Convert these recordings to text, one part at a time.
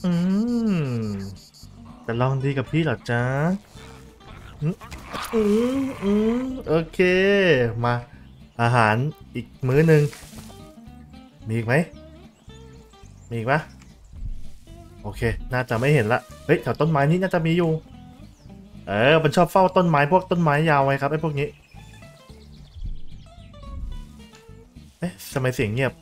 อืมจะลองดีกับพี่เหรอจ๊ะอืมโอเคมาอาหารอีกมื้อหนึ่งมีอีกไหมมีอีกปะโอเคน่าจะไม่เห็นละเฮ้ยแถวต้นไม้นี้น่าจะมีอยู่มันชอบเฝ้าต้นไม้พวกต้นไม้ยาวไว้ครับไอ้พวกนี้เอ๊ะทำไมเสียงเงียบ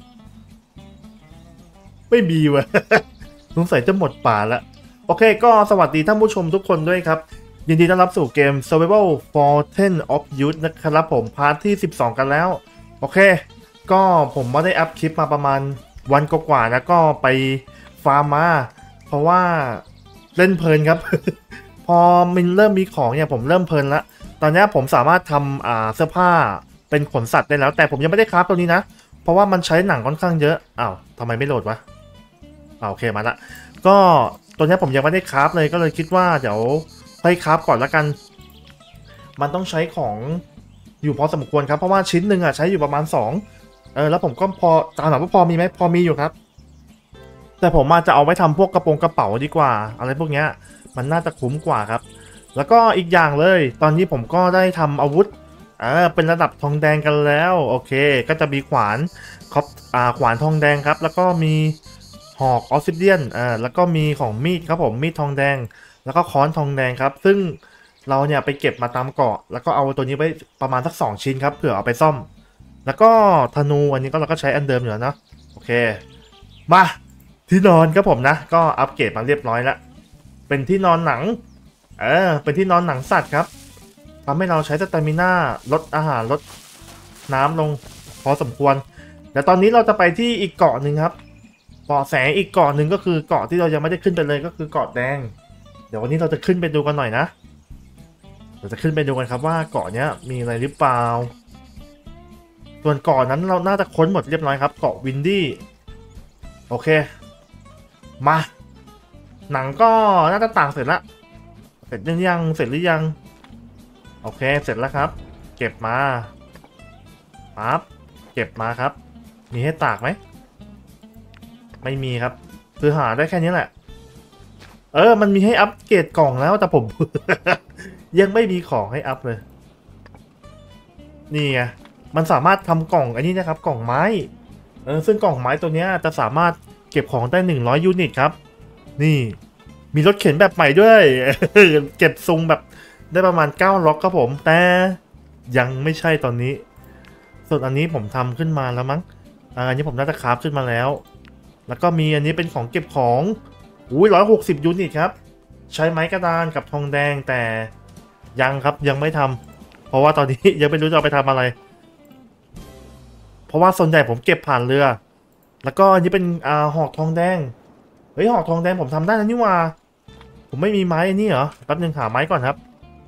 ไม่มีวะ สงสัยจะหมดป่าละโอเคก็สวัสดีท่านผู้ชมทุกคนด้วยครับยินดีต้อนรับสู่เกม Survival for Ten of Youth นะครับผมพาร์ทที่12กันแล้วโอเคก็ผมไม่ได้อัพคลิปมาประมาณวันกว่าๆแล้วก็ไปฟาร์มมาเพราะว่าเล่นเพลินครับ พอมันเริ่มมีของเนี่ยผมเริ่มเพลินละตอนนี้ผมสามารถทำเสื้อผ้าเป็นขนสัตว์ได้แล้วแต่ผมยังไม่ได้คราฟตัวนี้นะเพราะว่ามันใช้หนังค่อนข้างเยอะอ้าวทำไมไม่โหลดวะโอเคมาละก็ตัวนี้ผมยังไม่ได้คราฟเลยก็เลยคิดว่าเดี๋ยวค่อยคราฟก่อนละกันมันต้องใช้ของอยู่พอสมควรครับเพราะว่าชิ้นหนึ่งใช้อยู่ประมาณ2แล้วผมก็พอตามถามว่าพอมีไหมพอมีอยู่ครับแต่ผมอาจจะเอาไว้ทำพวกกระเป๋าดีกว่าอะไรพวกเนี้ยมันน่าจะคุ้มกว่าครับแล้วก็อีกอย่างเลยตอนนี้ผมก็ได้ทำอาวุธเป็นระดับทองแดงกันแล้วโอเคก็จะมีขวานครับขวานทองแดงครับแล้วก็มีหอกออสซิเดียนแล้วก็มีของมีดครับผมมีดทองแดงแล้วก็ค้อนทองแดงครับซึ่งเราเนี่ยไปเก็บมาตามเกาะแล้วก็เอาตัวนี้ไว้ประมาณสัก2ชิ้นครับเผื่อเอาไปซ่อมแล้วก็ธนูอันนี้ก็เราก็ใช้อันเดิมอยู่แล้วนะโอเคมาที่นอนครับผมนะก็อัปเกรดมาเรียบร้อยแล้วเป็นที่นอนหนังเป็นที่นอนหนังสัตว์ครับทำให้เราใช้สเตมิน่าลดอาหารลดน้ำลงพอสมควรแต่ตอนนี้เราจะไปที่อีกเกาะหนึ่งครับเบาะแสอีกเกาะหนึ่งก็คือเกาะที่เรายังไม่ได้ขึ้นไปเลยก็คือเกาะแดงเดี๋ยววันนี้เราจะขึ้นไปดูกันหน่อยนะเราจะขึ้นไปดูกันครับว่าเกาะเนี้ยมีอะไรหรือเปล่าส่วนเกาะนั้นเราน่าจะค้นหมดเรียบร้อยครับเกาะวินดี้โอเคมาหนังก็น่าจะต่างเสร็จละเสร็จยังเสร็จหรือยังโอเคเสร็จแล้วครับเก็บมาปั๊บเก็บมาครับมีให้ตากไหมไม่มีครับคือหาได้แค่นี้แหละมันมีให้อัปเกรดกล่องแล้วแต่ผม ยังไม่มีของให้อัพเลยนี่ไงมันสามารถทำกล่องอันนี้นะครับกล่องไม้ซึ่งกล่องไม้ตัวนี้จะสามารถเก็บของได้100ยูนิตครับนี่มีรถเข็นแบบใหม่ด้วย เก็บทรงแบบได้ประมาณ9ล็อกครับผมแต่ยังไม่ใช่ตอนนี้ส่วนอันนี้ผมทำขึ้นมาแล้วมั้งอันนี้ผมน่าจะคราฟขึ้นมาแล้วแล้วก็มีอันนี้เป็นของเก็บของอุ้ย160ยูนิตครับใช้ไม้กระดานกับทองแดงแต่ยังครับยังไม่ทำเพราะว่าตอนนี้ ยังไม่รู้จะเอาไปทำอะไรเพราะว่าส่วนใหญ่ผมเก็บผ่านเรือแล้วก็อันนี้เป็นหอกทองแดงเฮ้ยหอกทองแดงผมทำได้นะนี่ว่าผมไม่มีไม้อันนี้เหรอแป๊บนึงหาไม้ก่อนครับ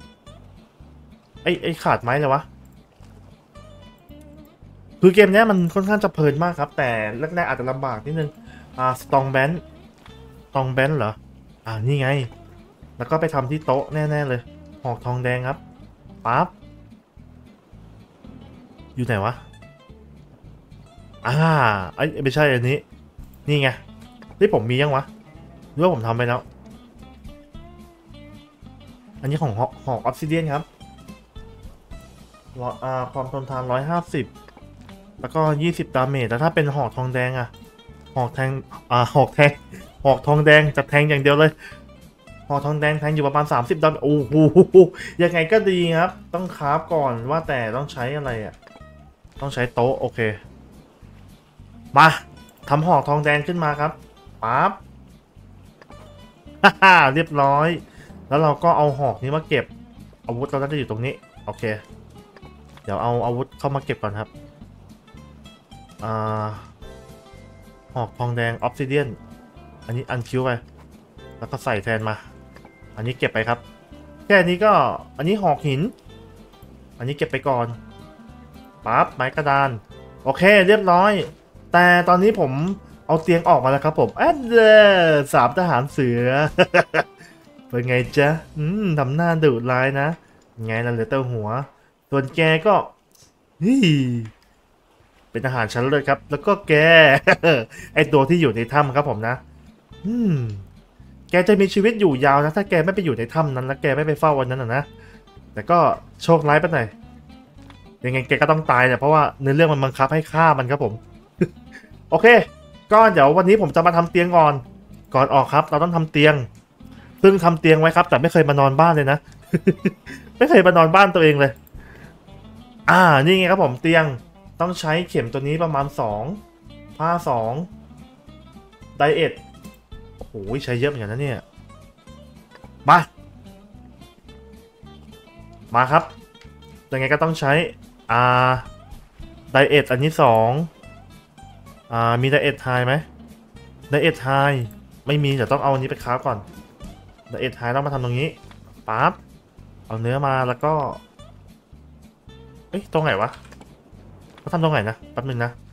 ไอ้ขาดไม้เลยวะคือเกมนี้มันค่อนข้างจะเพลินมากครับแต่แรกๆอาจจะลำบากนิดนึงสตองแบนเหรอนี่ไงแล้วก็ไปทำที่โต๊ะแน่ๆเลยหอกทองแดงครับปั๊บอยู่ไหนวะไม่ใช่อันนี้นี่ไงที่ผมมียังวะหรือว่าผมทำไปแล้วอันนี้ของหอกออฟซิเดียนครับความทนทาน150แล้วก็20ดาเมจแต่ถ้าเป็นหอกทองแดงหอกแทงหอกทองแดงจะแทงอย่างเดียวเลยหอกทองแดงแทงอยู่ประมาณ30ดาเมจโอ้โหยังไงก็ดีครับต้องคราฟก่อนว่าแต่ต้องใช้อะไรต้องใช้โต๊ะโอเคมาทำหอกทองแดงขึ้นมาครับปั๊บ เรียบร้อยแล้วเราก็เอาหอกนี้มาเก็บอาวุธเราจะอยู่ตรงนี้โอเคเดี๋ยวเอาอาวุธเข้ามาเก็บก่อนครับหอกทองแดงออฟซิเดียนอันนี้อันคิวไปแล้วก็ใส่แทนมาอันนี้เก็บไปครับแค่นี้ก็อันนี้หอกหินอันนี้เก็บไปก่อนปั๊บไม้กระดานโอเคเรียบร้อยแต่ตอนนี้ผมเอาเตียงออกมาแล้วครับผมสามทหารเสือ เป็นไงจ๊ะทำหน้าดุร้ายนะไงล่ะเหลือแต่หัวส่วนแกก็เป็นทหารชั้นเลิศครับแล้วก็แก ไอตัวที่อยู่ในถ้ำครับผมนะอืมแกจะมีชีวิตอยู่ยาวนะถ้าแกไม่ไปอยู่ในถ้ำนั้นแล้วแกไม่ไปเฝ้าวันนั้นนะแต่ก็โชคร้ายไปหน่อยยังไงแกก็ต้องตายเนี่ยเพราะว่าเนื้อเรื่องมันบังคับให้ฆ่ามันครับผม โอเคก็เดี๋ยววันนี้ผมจะมาทำเตียงก่อนออกครับเราต้องทำเตียงซึ่งทำเตียงไว้ครับแต่ไม่เคยมานอนบ้านเลยนะ ไม่เคยมานอนบ้านตัวเองเลยนี่ไงครับผมเตียงต้องใช้เข็มตัวนี้ประมาณ2ผ้า2ไดเอทโอ้โหใช้เยอะเหมือนกันนะเนี่ยมาครับยังไงก็ต้องใช้อ่าไดเอทอันนี้มีไดเอทไฮไหมไดเอทไฮไม่มีเดี๋ยวต้องเอาอันนี้ไปค้าก่อนไดเอทไฮต้องมาทำตรงนี้ปั๊บเอาเนื้อมาแล้วก็เอ้ยตรงไหนวะเขาทำตรงไหนนะแป๊บนึงนะ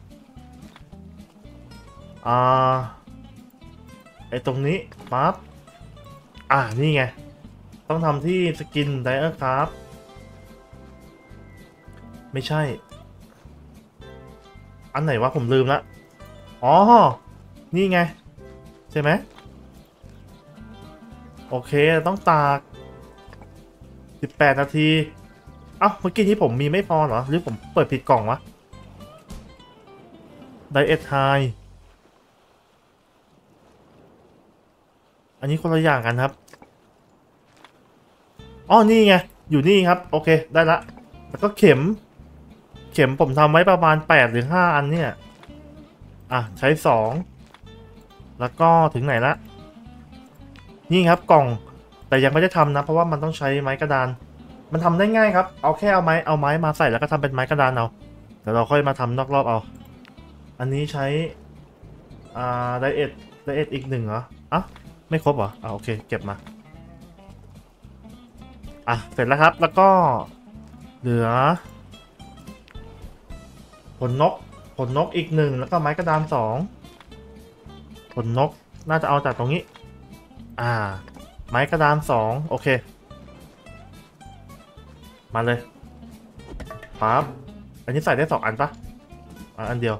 ไอตรงนี้ปั๊บนี่ไงต้องทำที่สกินไดเออร์ครับไม่ใช่อันไหนวะผมลืมละอ๋อนี่ไงใช่ไหมโอเคต้องตาก18 นาทีเอ้าเมื่อกี้ที่ผมมีไม่พอเหรอหรือผมเปิดผิดกล่องวะไดเอทไฮอันนี้คนละอย่างกันครับอ๋อนี่ไงอยู่นี่ครับโอเคได้ละแล้วก็เข็มผมทำไว้ประมาณ8 หรือ 5อันเนี่ยใช้2แล้วก็ถึงไหนละนี่ครับกล่องแต่ยังไม่ได้ทำนะเพราะว่ามันต้องใช้ไม้กระดานมันทำได้ง่ายครับเอาแค่เอาไม้มาใส่แล้วก็ทำเป็นไม้กระดานเอาเดี๋ยวเราค่อยมาทำนอกรอบเอาอันนี้ใช้ไดเอทอีก1เหรอไม่ครบเหรอโอเคเก็บมาเสร็จแล้วครับแล้วก็เหลือผลนกอีก1แล้วก็ไม้กระดาน2ผลนกน่าจะเอาจากตรงนี้ไม้กระดาน2โอเคมาเลยปั๊บอันนี้ใส่ได้2อันปะอันเดียว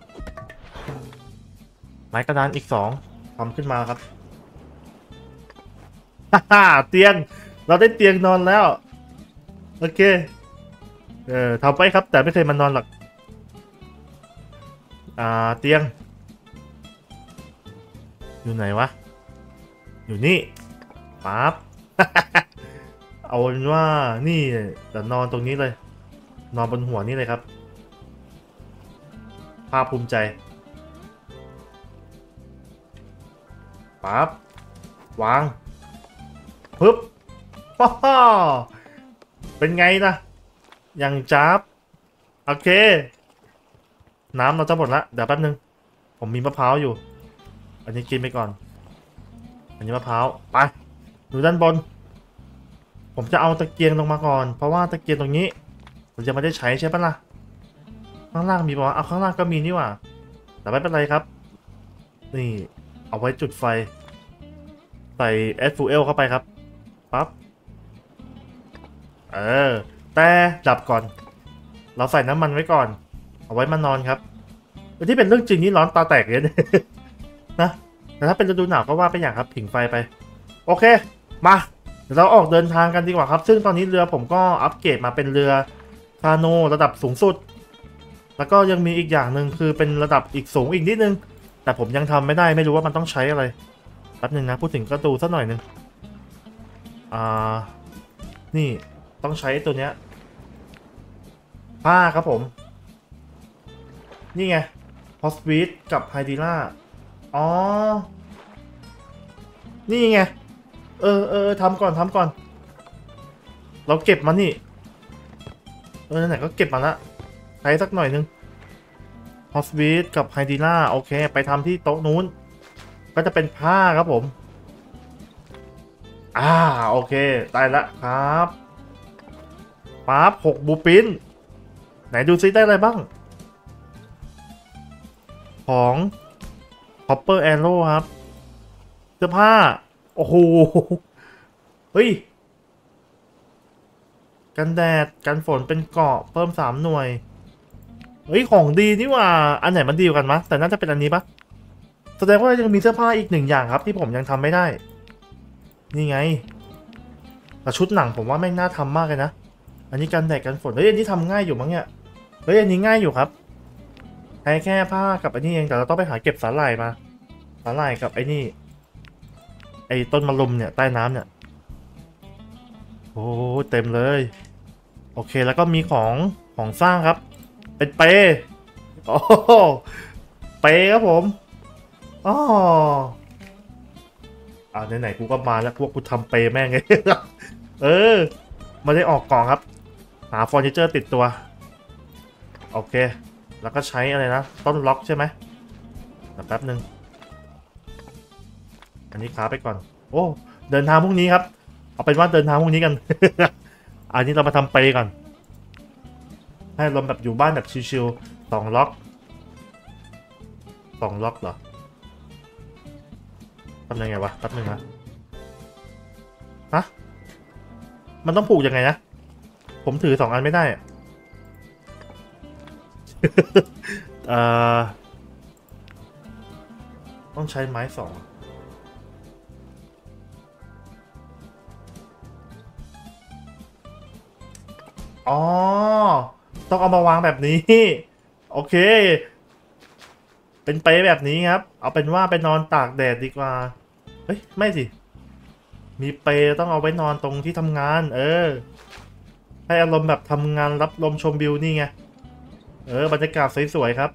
ไม้กระดานอีก2ทำขึ้นมาครับเตียงเราได้เตียงนอนแล้วโอเคทำไปครับแต่ไม่เคยมานอนหรอกเตียงอยู่ไหนวะอยู่นี่ปั๊บ เอาเป็นว่านี่แต่นอนตรงนี้เลยนอนบนหัวนี่เลยครับภาคภูมิใจปั๊บวางปึ๊บเป็นไงนะยังจับโอเคน้ำเราจะหมดละเดี๋ยวแป๊บนึงผมมีมะพร้าวอยู่อันนี้กินไปก่อนอันนี้มะพร้าวไปดูด้านบนผมจะเอาตะเกียงลงมาก่อนเพราะว่าตะเกียงตรงนี้ผมจะไม่ได้ใช้ใช่ปะล่ะข้างล่างมีป่าวข้างล่างก็มีนี่หว่าแต่ไม่เป็นไรครับนี่เอาไว้จุดไฟใส่แอดฟูเอลเข้าไปครับปั๊บแต่ดับก่อนเราใส่น้ำมันไว้ก่อนเอาไว้มานอนครับที่เป็นเรื่องจริงนี่ร้อนตาแตกเลยนะแต่ถ้าเป็นฤดูหนาวก็ว่าไปอย่างครับผิงไฟไปโอเคมาเดี๋ยวเราออกเดินทางกันดีกว่าครับซึ่งตอนนี้เรือผมก็อัปเกรดมาเป็นเรือคาโนระดับสูงสุดแล้วก็ยังมีอีกอย่างหนึ่งคือเป็นระดับอีกสูงอีกนิดนึงแต่ผมยังทำไม่ได้ไม่รู้ว่ามันต้องใช้อะไรแป๊บนึงนะพูดถึงก็ดูสักหน่อยนึงนี่ต้องใช้ตัวเนี้ยผ้าครับผมนี่ไงฮอสวีทกับไฮดีล่าอ๋อนี่ไงทำก่อนเราเก็บมานี่ไหนก็เก็บมาละใช้สักหน่อยนึงฮอสวีทกับไฮดีล่าโอเคไปทำที่โต๊ะนู้นก็จะเป็นผ้าครับผมโอเคได้ละครับปั๊บ6บูปินไหนดูซิได้อะไรบ้างของ Copper Arrow ครับเสื้อผ้าโอ้โหเฮ้ยกันแดดกันฝนเป็นเกราะเพิ่ม3 หน่วยเฮ้ยของดีนี่ว่าอันไหนมันดีกว่ากันมะแต่น่าจะเป็นอันนี้ปะแสดงว่ายังมีเสื้อผ้าอีกหนึ่งอย่างครับที่ผมยังทำไม่ได้นี่ไงแต่ชุดหนังผมว่าแม่งน่าทำมากเลยนะอันนี้กันแดดกันฝนเฮ้ยอันนี้ทำง่ายอยู่มั้งเนี่ยเฮ้ยอันนี้ง่ายอยู่ครับใช้แค่ผ้ากับอันนี้เองแต่เราต้องไปหาเก็บสาหร่ายมาสาหร่ายกับไอ้นี่ไอ้ต้นมะรุมเนี่ยใต้น้ำเนี่ยโอ้เต็มเลยโอเคแล้วก็มีของสร้างครับเป็นเปโอ้เปครับผมอ๋อไหนๆกูก็มาแล้วพวกกูทำเปแม่งไง เออไม่ได้ออกกล่องครับหาเฟอร์นิเจอร์ติดตัวโอเคแล้วก็ใช้อะไรนะต้นล็อกใช่ไหมแป๊บหนึ่งอันนี้ค้าไปก่อนโอ้เดินทางพรุ่งนี้ครับเอาเป็นว่าเดินทางพรุ่งนี้กัน อันนี้เรามาทำเปก่อนให้ลมแบบอยู่บ้านแบบชิลๆ2 ล็อกเหรอทำยังไงวะแป๊บนึงนะฮะมันต้องผูกยังไงนะผมถือ2 อันไม่ได้ เอ่อต้องใช้ไม้2อ๋อต้องเอามาวางแบบนี้โอเคเป็นเปแบบนี้ครับเอาเป็นว่าไปนอนตากแดดดีกว่าเฮ้ยไม่สิมีเปต้องเอาไว้นอนตรงที่ทำงานให้อารมณ์แบบทำงานรับลมชมวิวนี่ไงบรรยากาศสวยๆครับ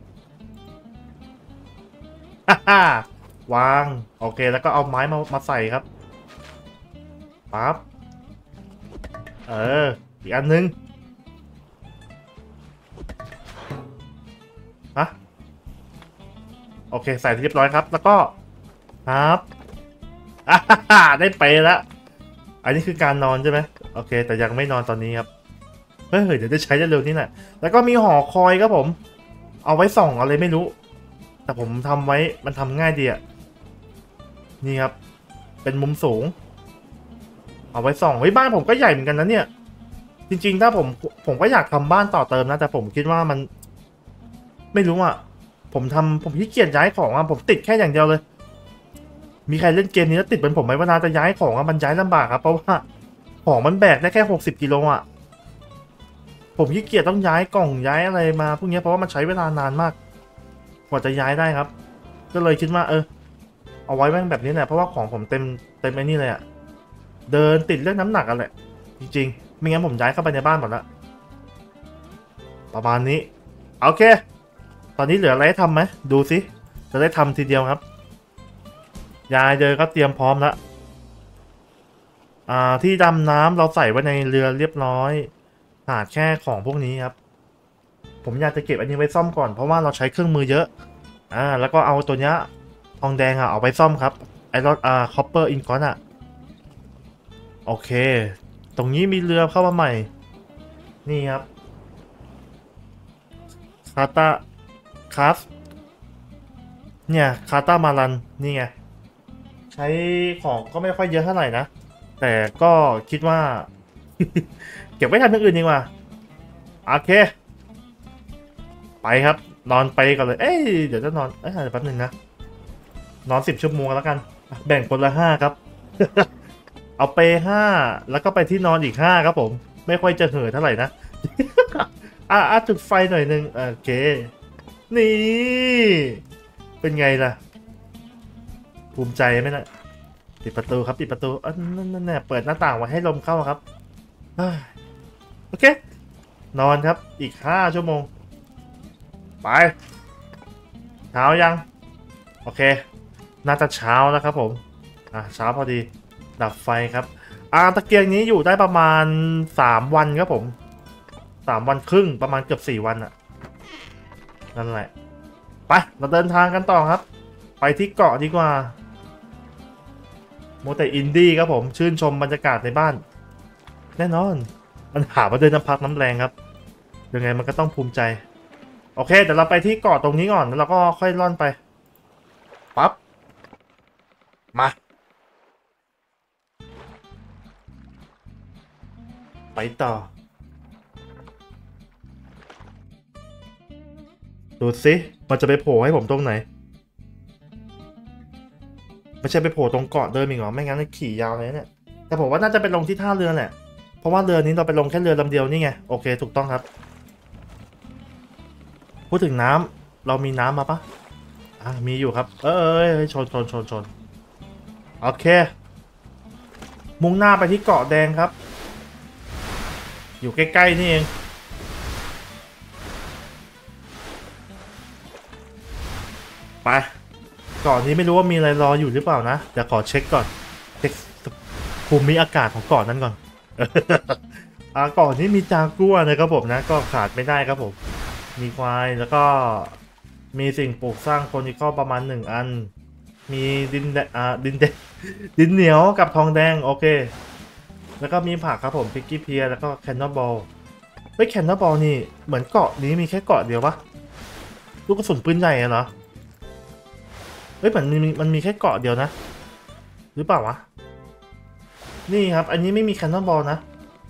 ฮ่าวางโอเคแล้วก็เอาไม้มาใส่ครับปั๊บอีกอันนึงฮะโอเคใส่เรียบร้อยครับแล้วก็ครับได้ไปแล้วอันนี้คือการนอนใช่ไหมโอเคแต่ยังไม่นอนตอนนี้ครับเฮ้ยเดี๋ยวจะใช้เร็วๆนี่แหละแล้วก็มีหอคอยครับผมเอาไว้ส่องอะไรไม่รู้แต่ผมทำไว้มันทำง่ายดีอะนี่ครับเป็นมุมสูงเอาไว้ส่องเฮ้ยบ้านผมก็ใหญ่เหมือนกันนะเนี่ยจริงๆถ้าผมก็อยากทำบ้านต่อเติมนะแต่ผมคิดว่ามันไม่รู้อ่ะผมขี้เกียจย้ายของอ่ะผมติดแค่อย่างเดียวเลยมีใครเล่นเกมนี้แล้วติดเป็นผมไหมเวลาจะย้ายของอ่ะมันย้ายลำบากครับเพราะว่าของมันแบกได้แค่60 กิโลอ่ะผมขี้เกียจต้องย้ายกล่องย้ายอะไรมาพวกนี้เพราะว่ามันใช้เวลานานมากกว่าจะย้ายได้ครับก็เลยคิดว่าเอาไว้แม่งแบบนี้แหละเพราะว่าของผมเต็มไอ้นี่เลยอ่ะเดินติดเรื่องน้ำหนักกันแหละจริงๆไม่งั้นผมย้ายเข้าไปในบ้านหมดละประมาณนี้โอเคตอนนี้เหลืออะไรให้ทำไหมดูสิจะได้ทำทีเดียวครับยายเดินก็เตรียมพร้อมแล้วที่ดำน้ำเราใส่ไว้ในเรือเรียบร้อยขาดแค่ของพวกนี้ครับผมอยากจะเก็บอันนี้ไว้ซ่อมก่อนเพราะว่าเราใช้เครื่องมือเยอะแล้วก็เอาตัวเนี้ยทองแดงเอาไปซ่อมครับไอรอนคอปเปอร์อินกอนโอเคตรงนี้มีเรือเข้ามาใหม่นี่ครับคาตาคาสเนี่ยคาตามารันนี่ไงใช้ของก็ไม่ค่อยเยอะเท่าไหร่นะแต่ก็คิดว่า เก็บไว้ทำอย่างอื่นดีกว่าโอเคไปครับนอนไปก่อนเลยเดี๋ยวจะนอนเดี๋ยวแป๊บนึงนะนอน10 ชั่วโมงแล้วกันแบ่งคนละ5ครับ เอาไป5แล้วก็ไปที่นอนอีก5ครับผมไม่ค่อยจะเห่อเท่าไหร่นะ จุดไฟหน่อยนึงโอเคนี่เป็นไงล่ะภูมิใจไหมนะปิดประตูครับปิดประตูนั่นแน่เปิดหน้าต่างไว้ให้ลมเข้าครับโอเคนอนครับอีก5 ชั่วโมงไปเช้ายังโอเคน่าจะเช้าแล้วครับผมเช้าพอดีดับไฟครับตะเกียงนี้อยู่ได้ประมาณ3 วันครับผม3 วันครึ่งประมาณเกือบ4 วันอะนั่นแหละไปเราเดินทางกันต่อครับไปที่เกาะดีกว่าโมเตอินดี้ครับผมชื่นชมบรรยากาศในบ้านแน่นอนมันหาว่าเดินน้ำพักน้ำแรงครับยังไงมันก็ต้องภูมิใจโอเคเดี๋ยวเราไปที่เกาะตรงนี้ก่อนแล้วเราก็ค่อยล่อนไปปั๊บมาไปต่อดูสิมันจะไปโผล่ให้ผมตรงไหนไม่ใช่ไปโผล่ตรงเกาะเดิมอีกหรอไม่งั้นขี่ยาวเลยเนี่ยแต่ผมว่าน่าจะไปลงที่ท่าเรือแหละเพราะว่าเรือนี้เราไปลงแค่เรือลำเดียวนี่ไงโอเคถูกต้องครับพูดถึงน้ำเรามีน้ำมาปะมีอยู่ครับชนโอเคมุ่งหน้าไปที่เกาะแดงครับอยู่ใกล้ๆนี่เองไปเกาะนี้ไม่รู้ว่ามีอะไรรออยู่หรือเปล่านะเดี๋ยวขอเช็คก่อนเช็คภูมิอากาศของเกาะนั้นก่อน เกาะนี้มีจากัวนะครับผมนะก็ขาดไม่ได้ครับผมมีควายแล้วก็มีสิ่งปลูกสร้างโคนิคอลประมาณ1 อันมีดินแดดินแดดินเหนียวกับทองแดงโอเคแล้วก็มีผักครับผมพิกกี้เพียแล้วก็แคนนอลบอลเฮ้ยแคนนอลบอลนี่เหมือนเกาะนี้มีแค่เกาะเดียวปะลูกกระสุนปืนใหญ่เหรอเฮ้ยมันมีแค่เกาะเดียวนะหรือเปล่าวะนี่ครับอันนี้ไม่มีแคนนอลบอลนะ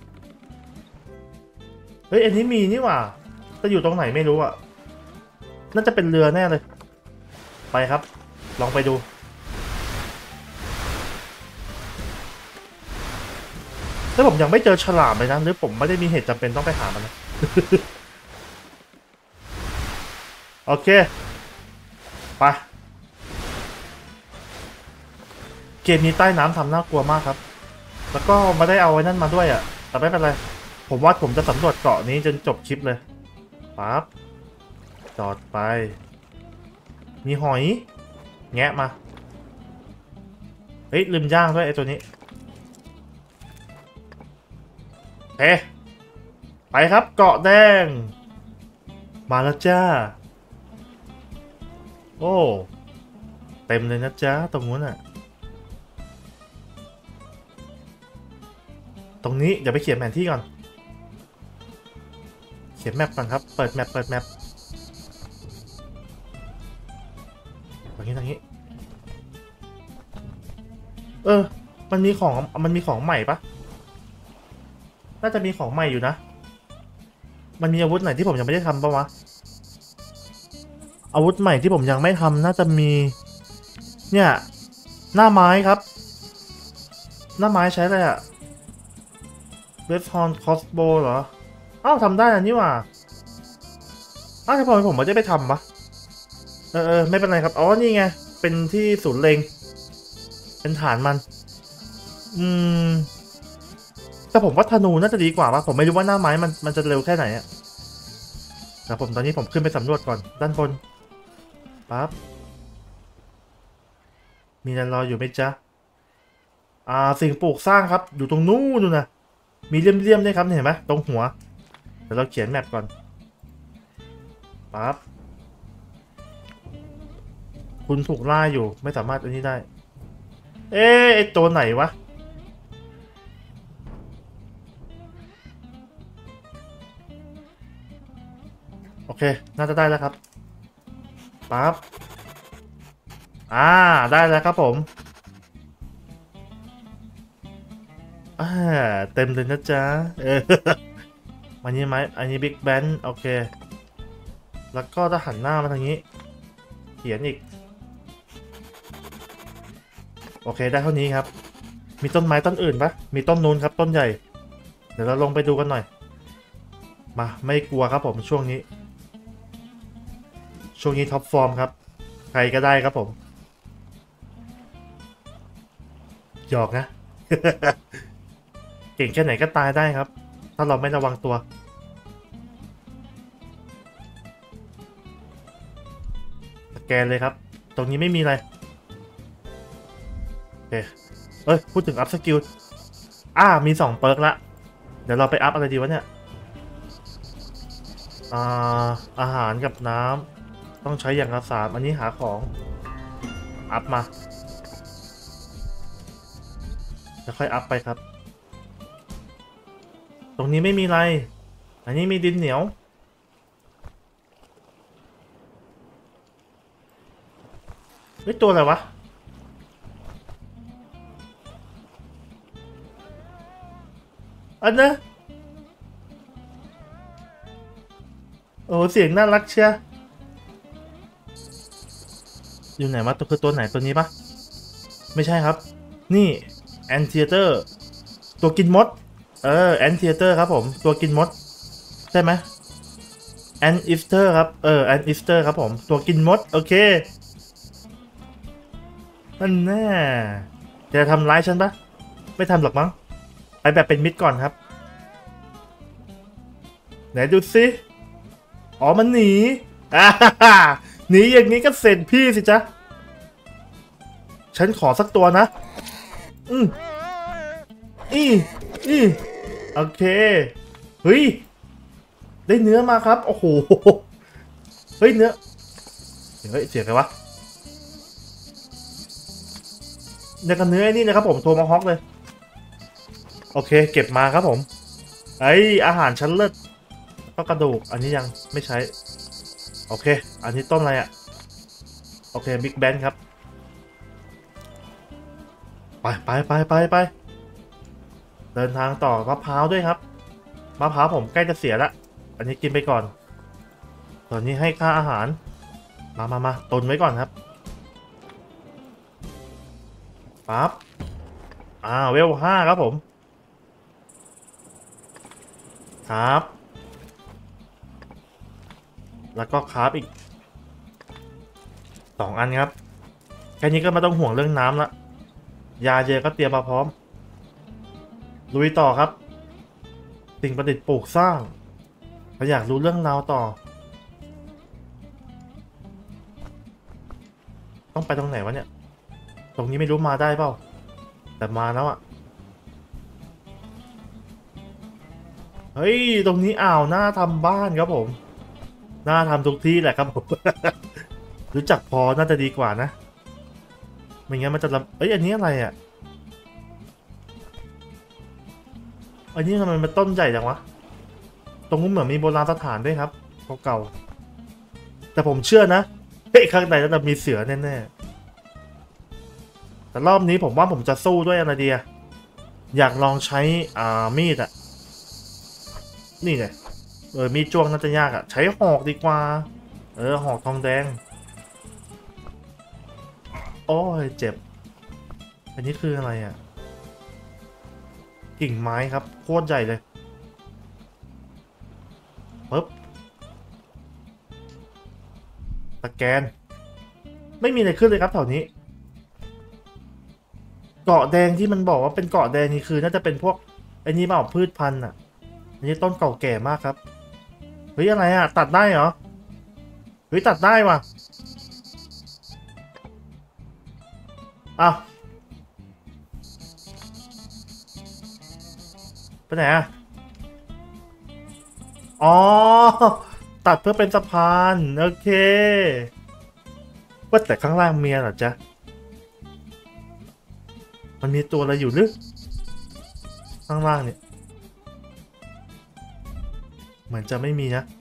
เฮ้ยอันนี้มีนี่หว่าจะอยู่ตรงไหนไม่รู้อะน่าจะเป็นเรือแน่เลยไปครับลองไปดูแต่ผมยังไม่เจอฉลามเลยนะหรือผมไม่ได้มีเหตุจำเป็นต้องไปหามันนะ โอเคไปเกมนี้ใต้น้ำทำน่ากลัวมากครับแล้วก็ไม่ได้เอาไว้นั่นมาด้วยอ่ะแต่ไม่เป็นไรผมว่าผมจะสำรวจเกาะนี้จนจบคลิปเลยปั๊บจอดไปมีหอยแงะมาเฮ้ยลืมย่างด้วยไอ้ตัวนี้เฮ้ไปครับเกาะแดงมาแล้วจ้าโอ้เต็มเลยนะจ๊ะตรงนู้นอ่ะตรงนี้เดี๋ยวไปเขียนแผนที่ก่อนเขียนแมปก่อนครับเปิดแมปตรงนี้เออมันมีของใหม่ปะน่าจะมีของใหม่อยู่นะมันมีอาวุธไหนที่ผมยังไม่ได้ทำปะวะอาวุธใหม่ที่ผมยังไม่ทำน่าจะมีเนี่ยหน้าไม้ครับหน้าไม้ใช้อะไรอะเวฟฮอนคอสโบเหรออ้าวทำได้อันนี้ว่ะอ้าวทำไมผมไม่ได้ไปทำปะไม่เป็นไรครับอ๋อนี่ไงเป็นที่ศูนย์เล็งเป็นฐานมันอืมแต่ผมว่าธนูน่าจะดีกว่าปะผมไม่รู้ว่าหน้าไม้มันจะเร็วแค่ไหนอะแต่ผมตอนนี้ผมขึ้นไปสำรวจก่อนด้านบนปั๊บมีอะไรรออยู่ไหมจ๊ะสิ่งปลูกสร้างครับอยู่ตรงนู้นนะมีเลี่ยมๆด้วยครับเห็นไหมตรงหัวเดี๋ยวเราเขียนแมปก่อนปั๊บคุณถูกล่าอยู่ไม่สามารถอันนี้ได้ไอตัวไหนวะโอเคน่าจะได้แล้วครับปั๊บได้แล้วครับผมอ่าเต็มเลยนะจ๊ะมันนี้ไหมอันนี้บิ๊กแบนโอเคแล้วก็ถ้าหันหน้ามาทางนี้เขียนอีกโอเคได้เท่านี้ครับมีต้นไม้ต้นอื่นปะมีต้นนูนครับต้นใหญ่เดี๋ยวเราลงไปดูกันหน่อยมาไม่กลัวครับผมช่วงนี้ท็อปฟอร์มครับใครก็ได้ครับผมหยอกนะ เก่งแค่ไหนก็ตายได้ครับถ้าเราไม่ระวังตัวสแกนเลยครับตรงนี้ไม่มีอะไรโอเคพูดถึงอัพสกิลมี2เปิร์กละเดี๋ยวเราไปอัพอะไรดีวะเนี่ยอาหารกับน้ำต้องใช้อย่างละ3อันนี้หาของอัพมาแล้วค่อยอัพไปครับตรงนี้ไม่มีอะไรอันนี้มีดินเหนียวเฮ้ยตัวอะไรวะอันนะโอ้เสียงน่ารักเชียอยู่ไหนวะตัวคือตัวไหนตัวนี้ปะไม่ใช่ครับนี่แอนเทเตอร์ตัวกินมดแอนเทเตอร์ครับผมตัวกินมดใช่ไหมแอนอิสเตอร์ครับแอนอิสเตอร์ครับผมตัวกินมดโอเคนั่นแน่จะทำร้ายฉันปะไม่ทำหรอกมั้งไปแบบเป็นมิตรก่อนครับไหนดูสิอ๋อมันหนีอ่าหนีอย่างนี้ก็เสร็จพี่สิจ๊ะฉันขอสักตัวนะอืมอีอีโอเคเฮ้ยได้เนื้อมาครับโอ้โหเฮ้ยเนื้อเฮ้ยเสียงอะไรวะเนี่ยกันเนื้อนี่นะครับผมโทรมาฮอกเลยโอเคเก็บมาครับผมไออาหารชั้นเลิศก็กระดูกอันนี้ยังไม่ใช้โอเคอันนี้ต้นอะไรอะโอเคบิ๊กแบนครับไปเดินทางต่อมะพร้าวด้วยครับมะพร้าวผมใกล้จะเสียละอันนี้กินไปก่อนตอนนี้ให้ค่าอาหารมาตุนไว้ก่อนครับปั๊บเวล5ครับผมครับแล้วก็คราฟอีก2อันครับแค่นี้ก็ไม่ต้องห่วงเรื่องน้ำละยาเยอะก็เตรียมมาพร้อมลุยต่อครับสิ่งประดิษฐ์ปลูกสร้างเราอยากรู้เรื่องราวต่อต้องไปตรงไหนวะเนี่ยตรงนี้ไม่รู้มาได้เปล่าแต่มาแล้วอะเฮ้ยตรงนี้น่าทำบ้านครับผมน่าทำทุกที่แหละครับผม รู้จักพอน่าจะดีกว่านะไม่งั้นมันจะเอ้ยอันนี้อะไรอะอันนี้ทำไมมันต้นใหญ่จังวะตรงนู้นเหมือนมีโบราณสถานด้วยครับเก่าๆแต่ผมเชื่อนะเฮ้ยข้างในน่าจะมีเสือแน่ๆแต่รอบนี้ผมว่าผมจะสู้ด้วยอะไรดีอะอยากลองใช้มีดอะนี่ไงมีดจ้วงน่าจะยากอะใช้หอกดีกว่าหอกทองแดงโอ้ยเจ็บอันนี้คืออะไรอะกิ่งไม้ครับโคตรใหญ่เลยปึ๊บสแกนไม่มีอะไรขึ้นเลยครับแถวนี้เกาะแดงที่มันบอกว่าเป็นเกาะแดงนี่คือน่าจะเป็นพวกไอ้นี่เปล่าพืชพันธุ์อ่ะอันนี้ต้นเก่าแก่มากครับเฮ้ยอะไรอ่ะตัดได้เหรอเฮ้ยตัดได้ว่ะอ้าวไปไหนอ่ะอ๋อตัดเพื่อเป็นสะพานโอเคว่าแต่ข้างล่างมีอะไรเหรอจ๊ะมันมีตัวอะไรอยู่หรือข้างล่างเนี่ยเหมือนจะไม่มีนะ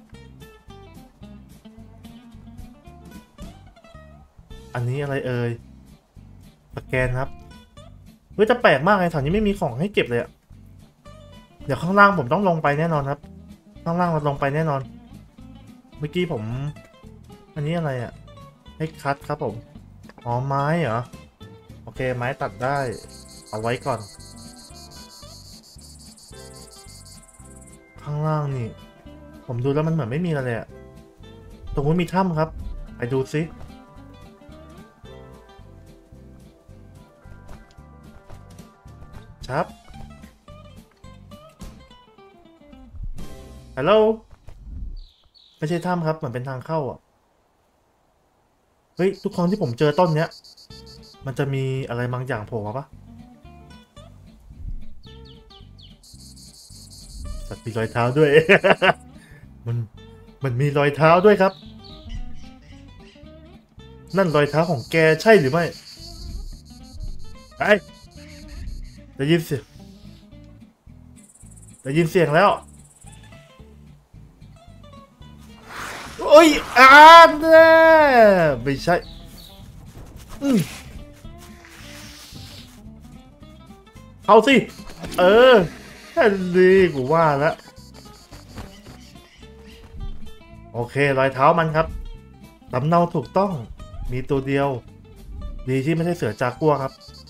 อันนี้อะไรเอ่ยสแกนครับเฮ้ยจะแปลกมากเลยแถวนี้ไม่มีของให้เก็บเลยอะเดี๋ยวข้างล่างผมต้องลงไปแน่นอนครับข้างล่างเราลงไปแน่นอนเมื่อกี้ผมอันนี้อะไรอะให้คัดครับผมอ๋อไม้เหรอโอเคไม้ตัดได้เอาไว้ก่อนข้างล่างนี่ผมดูแล้วมันเหมือนไม่มีอะไรเลยอะตรงนู้นมีถ้ำครับไปดูซิครับฮัลโหลไม่ใช่ถ้ำครับเหมือนเป็นทางเข้าอ่ะเฮ้ยทุกครั้งที่ผมเจอต้นเนี้ยมันจะมีอะไรบางอย่างโผล่มาปะสัตว์มีรอยเท้าด้วย มันมันมีรอยเท้าด้วยครับนั่นรอยเท้าของแกใช่หรือไม่ไอ้ได้ยินเสียงแล้วโอ้ยแน่ไม่ใช่เข้าสิแค่นี้กูว่าแล้วโอเครอยเท้ามันครับสำเนาถูกต้องมีตัวเดียวดีที่ไม่ใช่เสือจากัวครับ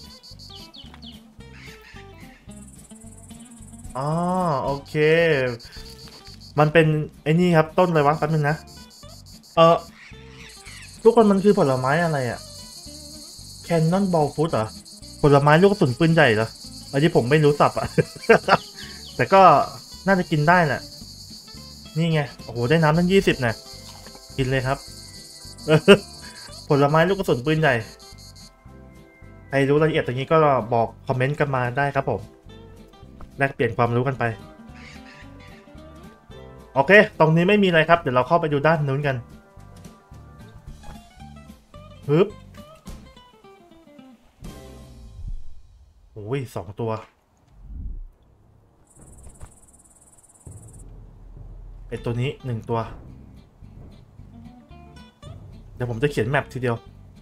อ๋อโอเคมันเป็นไอ้นี่ครับต้นอะไรวะแป๊บนึงนะเออทุกคนมันคือผลไม้อะไรอะแคนนอนบอลฟูดเหรอผลไม้ลูกกระสุนปืนใหญ่เหรออันนี้ผมไม่รู้สับอะแต่ก็น่าจะกินได้แหละนี่ไงโอ้โหได้น้ำตั้ง20นะกินเลยครับผลไม้ลูกกระสุนปืนใหญ่ใครรู้รายละเอียดตรงนี้ก็บอกคอมเมนต์กันมาได้ครับผมแลกเปลี่ยนความรู้กันไปโอเคตรงนี้ไม่มีอะไรครับเดี๋ยวเราเข้าไปดูด้านนู้นกันฮึบโอ้ย2 ตัวไอตัวนี้1 ตัวเดี๋ยวผมจะเขียนแมปทีเดียว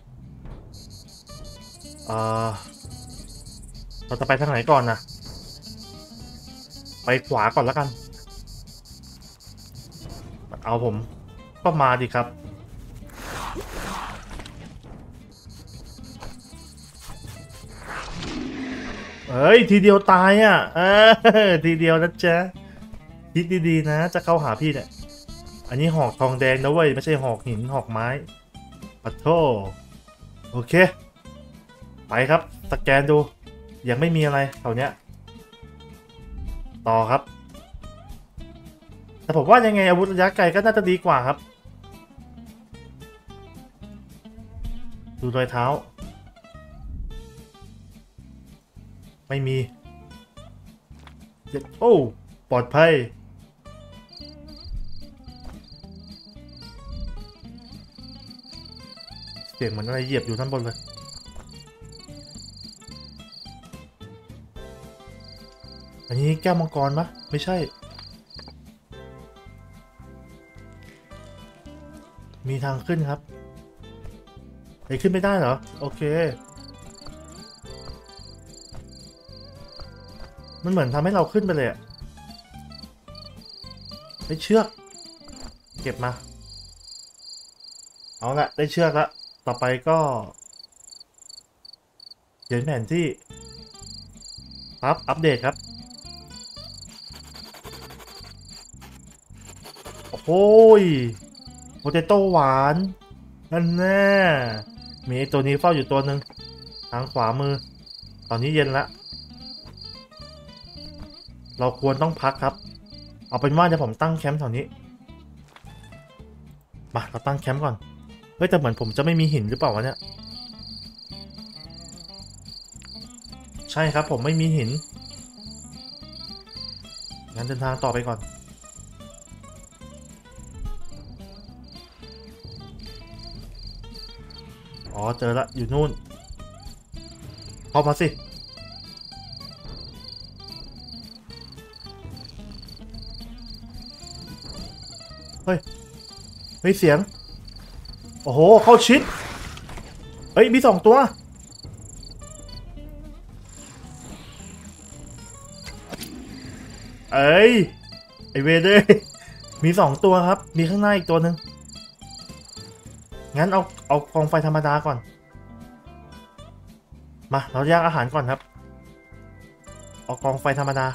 เอ่อเราจะไปทางไหนก่อนนะไปขวาก่อนแล้วกันเอาผมก็มาดีครับเอ้ยทีเดียวตายอ่ะทีเดียวนะจ๊ะคิดดีๆนะจะเข้าหาพี่เนี่ยอันนี้หอกทองแดงนะเว้ยไม่ใช่หอกหินหอกไม้ปัดโทโอเคไปครับสแกนดูยังไม่มีอะไรแถวเนี้ยต่อครับแต่ผมว่ายังไงอาวุธระยะไกลก็น่าจะดีกว่าครับดูรอยเท้าไม่มีโอ้ปลอดภัยเสียงเหมือนอะไรเหยียบอยู่ด้านบนเลยอันนี้แก้วมังกรปะไม่ใช่มีทางขึ้นครับไอ้ขึ้นไม่ได้เหรอโอเคมันเหมือนทำให้เราขึ้นไปเลยอะได้เชือกเก็บมาเอาละได้เชือกละต่อไปก็เขียนแผนที่ปั๊บอัปเดตครับโอ้โหยโปเตโต้หวานนั่นแน่มีไอ้ตัวนี้เฝ้าอยู่ตัวหนึ่งทางขวามือตอนนี้เย็นละเราควรต้องพักครับเอาเป็นว่าเดี๋ยวผมตั้งแคมป์แถวนี้มาเราตั้งแคมป์ก่อนเฮ้ยแต่เหมือนผมจะไม่มีหินหรือเปล่าวะเนี่ยใช่ครับผมไม่มีหินงั้นเดินทางต่อไปก่อนอ๋อเจอละอยู่นู่นเข้ามาสิเฮ้ยเฮ้ยเสียงโอ้โหเข้าชิดเฮ้ยมี2 ตัวเอ้ยไอเวเดอร์มี2 ตัวครับมีข้างหน้าอีกตัวหนึ่งงั้นเอากองไฟธรรมดาก่อนมาเราย่างอาหารก่อนครับเอากองไฟธรรมดา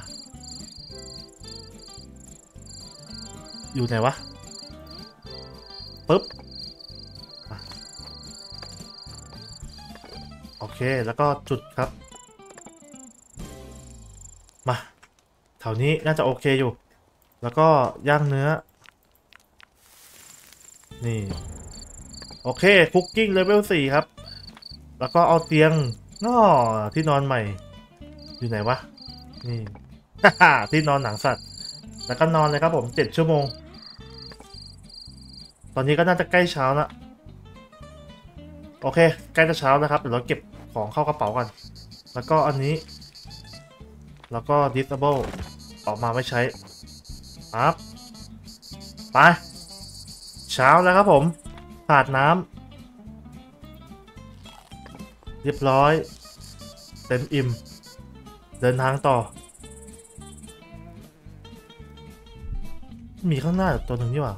อยู่ไหนวะปึ๊บโอเคแล้วก็จุดครับมาแถวนี้น่าจะโอเคอยู่แล้วก็ย่างเนื้อนี่โอเคคุกกิ้งเลเวล4ครับแล้วก็เอาเตียงน้อที่นอนใหม่อยู่ไหนวะนี่ ที่นอนหนังสัตว์แล้วก็นอนเลยครับผม7 ชั่วโมงตอนนี้ก็น่าจะใกล้เช้าแล้วโอเคใกล้จะเช้าแล้วครับเดี๋ยวเราเก็บของเข้ากระเป๋ากันแล้วก็อันนี้แล้วก็ disable ออกมาไม่ใช้ปั๊บไปเช้าแล้วครับผมขาดน้ำเรียบร้อยเต็มอิ่มเดินทางต่อมีข้างหน้าตัวหนึ่งนี่หว่า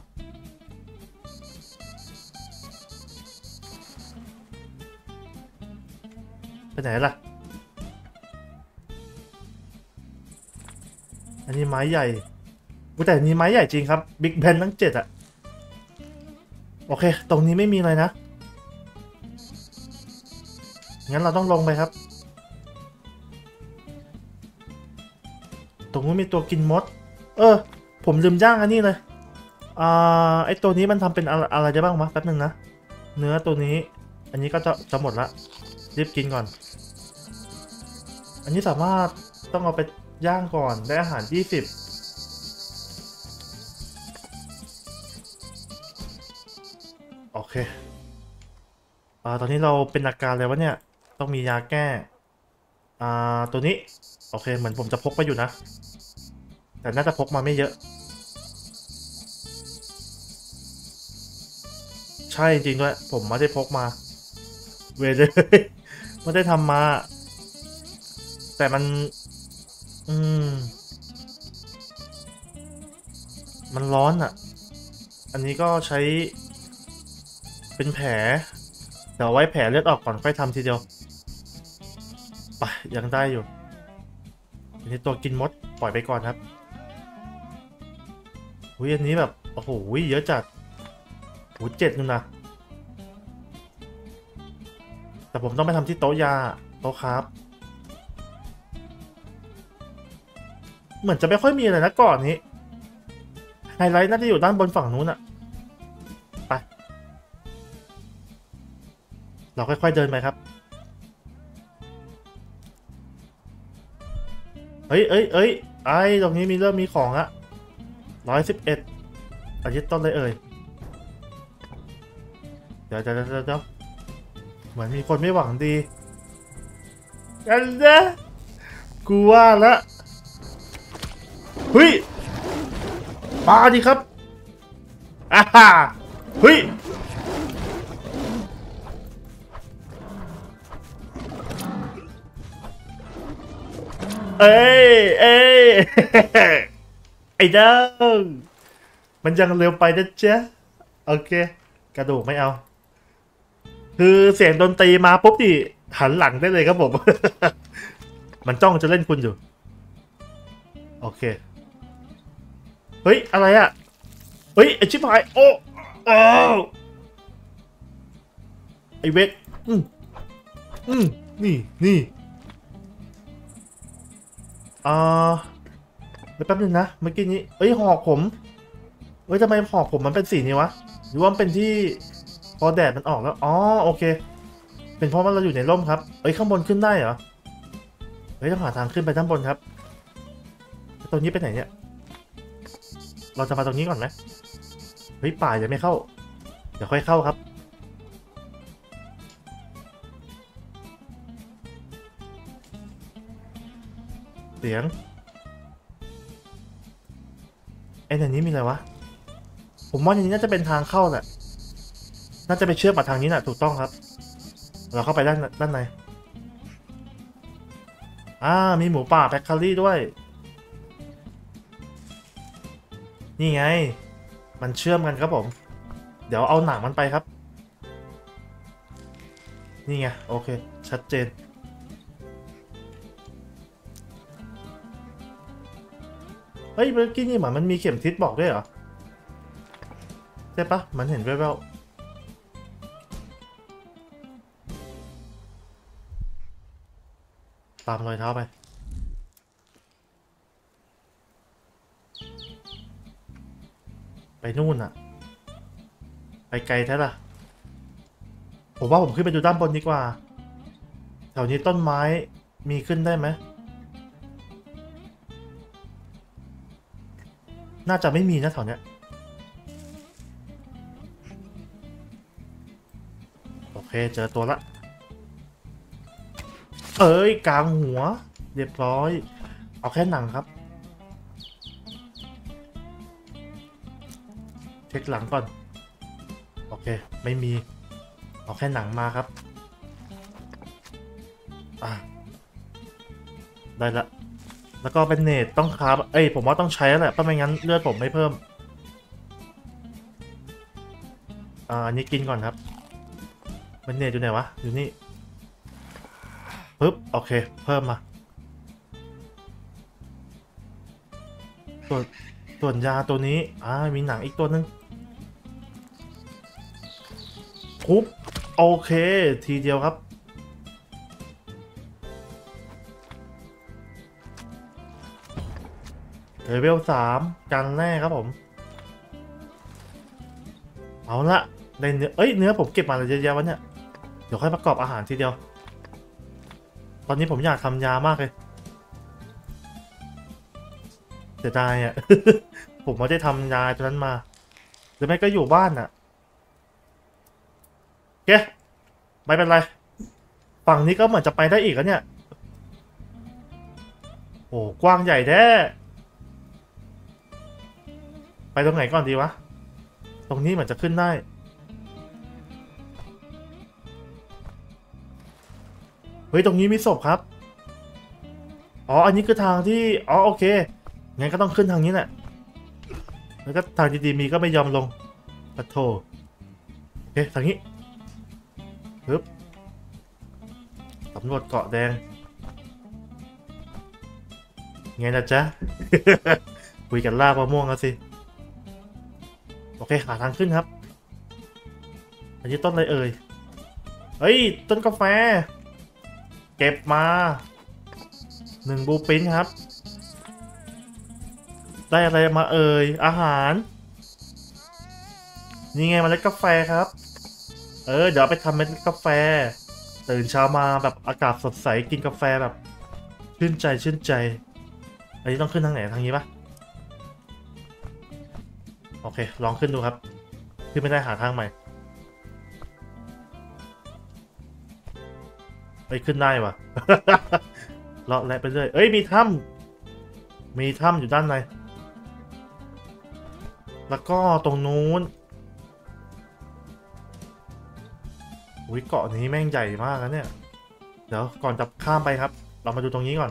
ไปไหนล่ะอันนี้ไม้ใหญ่แต่อันนี้ไม้ใหญ่จริงครับบิ๊กแบนทั้ง7อะโอเคตรงนี้ไม่มีอะไรนะงั้นเราต้องลงไปครับตรงนู้นมีตัวกินมดผมลืมย่างอันนี้เลยไอตัวนี้มันทำเป็นอะไรได้บ้างมะแป๊บนึงนะเนื้อตัวนี้อันนี้ก็จะหมดละรีบกินก่อนอันนี้สามารถต้องเอาไปย่างก่อนได้อาหาร20โอเคตอนนี้เราเป็นอาการเลยวะเนี่ยต้องมียาแก้ตัวนี้โอเคเหมือนผมจะพกไปอยู่นะแต่น่าจะพกมาไม่เยอะใช่จริงด้วยผมไม่ได้พกมาเวเลย ไม่ได้ทำมาแต่มันอืมมันร้อนอ่ะอันนี้ก็ใช้เป็นแผลเดี๋ยวไว้แผลเลือดออกก่อนค่อยทำทีเดียวไปยังได้อยู่อันนี้ตัวกินมดปล่อยไปก่อนครับอุ้ยอันนี้แบบโอ้โหเยอะจัดโอ้7นึงนะแต่ผมต้องไปทำที่โต๊ะยาโต๊ะครับเหมือนจะไม่ค่อยมีอะไรนะก่อนนี้ไฮไลท์น่าจะอยู่ด้านบนฝั่งนู้นอะไปเราค่อยๆเดินไปครับเอ้ยไอ้ตรงนี้มีเริ่มมีของอะ111อาทิตย์ต้นเลยเดี๋ยวเหมือนมีคนไม่หวังดีกันนะกูว่าละเฮ้ยมาดิครับฮ่าเฮ้ยเอ้ยไอ้เด้งมันยังเร็วไปนะจ๊ะโอเคกระดูกไม่เอาคือเสียงดนตรีมาปุ๊บดิหันหลังได้เลยครับผม มันจ้องจะเล่นคุณอยู่โอเคเฮ้ยอะไรอะเฮ้ยไอชิบหายโอ้ไอเวทนี่อ่าแป๊บนึงนะเมื่อกี้นี้เอ้ยหอกผมเฮ้ยทำไมหอกผมมันเป็นสีนี้วะหรือว่ามันเป็นที่พอแดดมันออกแล้วอ๋อโอเคเป็นเพราะว่าเราอยู่ในร่มครับเอ้ยข้างบนขึ้นได้เหรอเฮ้ยต้องหาทางขึ้นไปด้านบนครับตรงนี้ไปไหนเนี่ยเราจะมาตรงนี้ก่อนไหมเฮ้ยป่ายังไม่เข้าเดี๋ยวค่อยเข้าครับเสียงไอ้ในนี้มีอะไรวะผมว่าในนี้น่าจะเป็นทางเข้าแหละน่าจะไปเชื่อมมาทางนี้นะถูกต้องครับเราเข้าไปด้านในมีหมูป่าแบคคารี่ด้วยนี่ไงมันเชื่อมกันครับผมเดี๋ยวเอาหนังมันไปครับนี่ไงโอเคชัดเจนเฮ้ยเมื่อกี้นี่เหมือนมันมีเข็มทิศบอกด้วยเหรอใช่ปะมันเห็นแว่วๆตามรอยเท้าไปนู่นอะไปไกลแท้ล่ะผมว่าผมขึ้นไปดูด้านบนดีกว่าแถวนี้ต้นไม้มีขึ้นได้ไหมน่าจะไม่มีนะแถวเนี้ยโอเคเจอตัวละเอ้ยกลางหัวเรียบร้อยเอาแค่หนังครับเช็คหลังก่อนโอเคไม่มีเอาแค่หนังมาครับได้ละแล้วก็เป็นเนตต้องคราฟผมว่าต้องใช้แหละเพราะไม่งั้นเลือดผมไม่เพิ่มอันนี้กินก่อนครับเป็นเนตอยู่ไหนวะอยู่นี่ปึ๊บโอเคเพิ่มมาส่วนยาตัวนี้มีหนังอีกตัวนึงทุบโอเคทีเดียวครับเลเวล3กันแน่ครับผมเอาละได้เนื้อเนื้อผมเก็บมาเลยเยอะแยะวะเนี่ยเดี๋ยวค่อยประกอบอาหารทีเดียวตอนนี้ผมอยากทำยามากเลยเสียดายอ่ะ ผมไม่ได้ทำยาตัวนั้นมาหรือไม่ก็อยู่บ้านอ่ะโอเคไม่เป็นไรฝั่งนี้ก็เหมือนจะไปได้อีกแล้วเนี่ยโอ้กว้างใหญ่แท้ไปตรงไหนก่อนดีวะตรงนี้เหมือนจะขึ้นได้เฮ้ยตรงนี้มีศพครับอ๋ออันนี้คือทางที่โอเคงั้นก็ต้องขึ้นทางนี้แหละแล้วก็ทางดีๆมีก็ไม่ยอมลงปะโถโอเคทางนี้ปึ๊บสำรวจเกาะแดงไงนะจ๊ะ คุยกันล่ามะม่วงแล้วสิโอเคหาทางขึ้นครับอันนี้ต้นอะไรเอ่ยเฮ้ยต้นกาแฟเก็บมา1บูปินครับได้อะไรมาเอ่ยอาหารนี่ไงเมล็ดกาแฟครับเดี๋ยวไปทำเมล็ดกาแฟตื่นเช้ามาแบบอากาศสดใสกินกาแฟแบบชื่นใจอันนี้ต้องขึ้นทางไหนทางนี้ปะโอเคลองขึ้นดูครับขึ้นไม่ได้หาทางใหม่ไปขึ้นได้วะ เลาะแหละไปเรื่อยมีถ้ำอยู่ด้านในแล้วก็ตรงนู้นอุ้ยเกาะนี้แม่งใหญ่มากนะเนี่ยเดี๋ยวก่อนจะข้ามไปครับเรามาดูตรงนี้ก่อน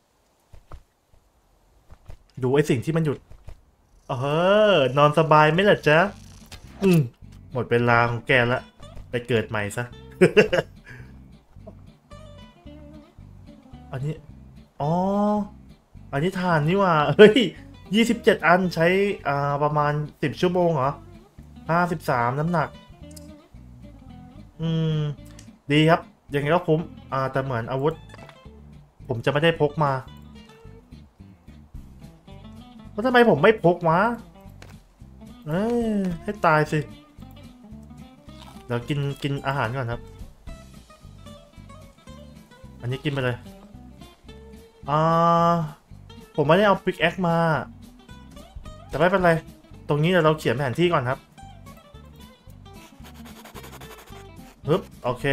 ดูไอ้สิ่งที่มันหยุดนอนสบายไหมล่ะจ๊ะหมดเวลาของแกละไปเกิดใหม่ซะ อันนี้อันนี้ทานนี่ว่าเฮ้ย27 อันใช้ประมาณ10 ชั่วโมงเหรอ53น้ำหนักดีครับยังไงก็คุ้มแต่เหมือนอาวุธผมจะไม่ได้พกมาแล้วทำไมผมไม่พกวะให้ตายสิเดี๋ยวกินอาหารก่อนครับอันนี้กินไปเลยผมไม่ได้เอาปิกแอคมาแต่ไม่เป็นไรตรงนี้เราเขียนแผนที่ก่อนครับปึ๊บโอเค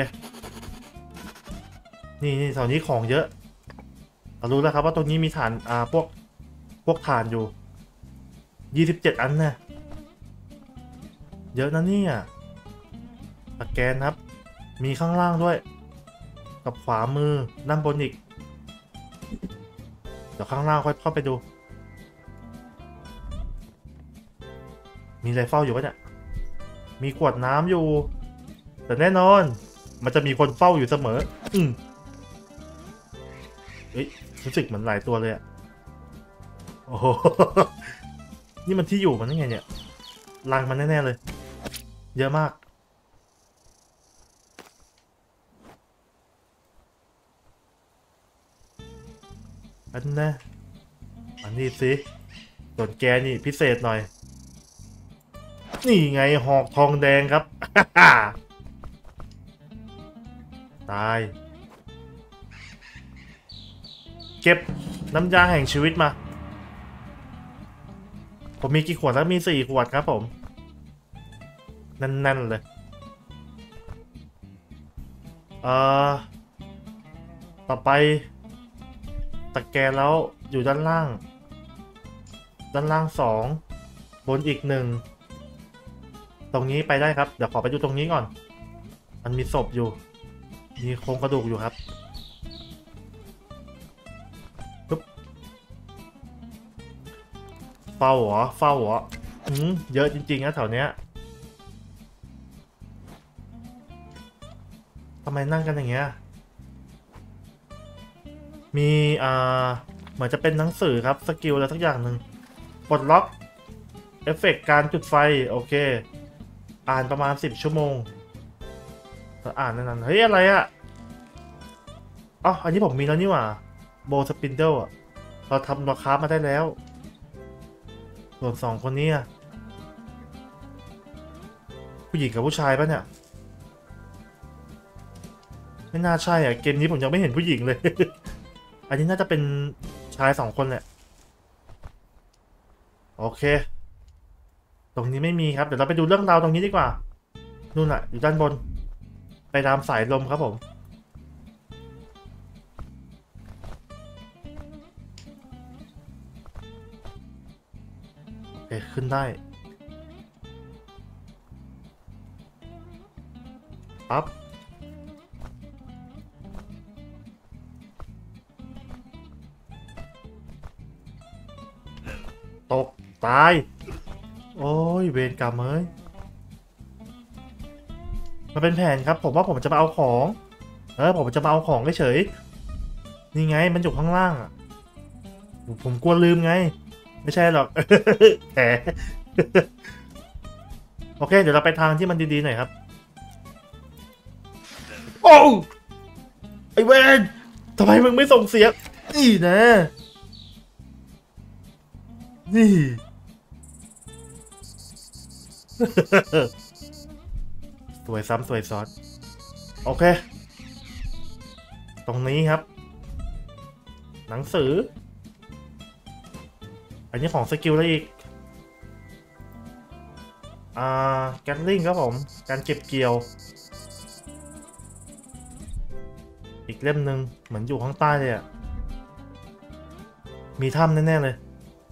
นี่แถวนี้ของเยอะเรารู้แล้วครับว่าตรงนี้มีฐานพวกฐานอยู่27 อันนะเยอะนะเนี่ยสแกนครับมีข้างล่างด้วยกับขวามือด้านบนอีกเดี๋ยวข้างล่างค่อยเข้าไปดูมีอะไรเฝ้าอยู่ปะเนี่ยมีขวดน้ำอยู่แต่แน่นอนมันจะมีคนเฝ้าอยู่เสมอรู้สึกเหมือนหลายตัวเลยอะโอ้โห นี่มันที่อยู่มันยังไงเนี่ยรังมันแน่ๆเลยเยอะมากอันนะอันนี้สิส่วนแกนี่พิเศษหน่อยนี่ไงหอกทองแดงครับ ตายเก็บน้ำยาแห่งชีวิตมาผมมีกี่ขวดแล้วมี4 ขวดครับผมแน่นๆเลยต่อไปตะแกรงแล้วอยู่ด้านล่าง2บนอีก1ตรงนี้ไปได้ครับเดี๋ยวขอไปดูตรงนี้ก่อนมันมีศพอยู่มีโครงกระดูกอยู่ครับปึ๊บเฝ้าเหรอเยอะจริงๆนะแถวเนี้ยทำไมนั่งกันอย่างเงี้ยมีเหมือนจะเป็นหนังสือครับสกิลอะไรสักอย่างหนึ่งปลดล็อกเอฟเฟกต์การจุดไฟโอเคอ่านประมาณ10 ชั่วโมงอ่านนั่นเฮ้ยอะไรอะอ๋ออันนี้ผมมีแล้วนี่หว่าโบสปินเดิลอะเราทำราคามาได้แล้วส่วน2 คนนี้ผู้หญิงกับผู้ชายปะเนี่ยไม่น่าใช่อ่ะเกมนี้ผมยังไม่เห็นผู้หญิงเลย อันนี้น่าจะเป็นชาย2 คนแหละโอเคตรงนี้ไม่มีครับเดี๋ยวเราไปดูเรื่องราวตรงนี้ดีกว่านู่นอ่ะอยู่ด้านบนไปตามสายลมครับผมโอเคขึ้นได้ปั๊บตกตายโอ้ยเวรกรรมเอ้ยมันเป็นแผนครับผมว่าผมจะมาเอาของผมจะมาเอาของเฉยๆนี่ไงมันอยู่ข้างล่างอ่ะผมกลัวลืมไงไม่ใช่หรอก แผล โอเคเดี๋ยวเราไปทางที่มันดีๆหน่อยครับโอ้ไอเวนทำไมมึงไม่ส่งเสียงนี่นะนี่ สวยซ้ำสวยซ้อนโอเคตรงนี้ครับหนังสืออันนี้ของสกิลแล้วอีกแกนลิงครับผมการเก็บเกี่ยวอีกเล่มหนึ่งเหมือนอยู่ข้างใต้เลยอ่ะมีถ้ำแน่ๆเลย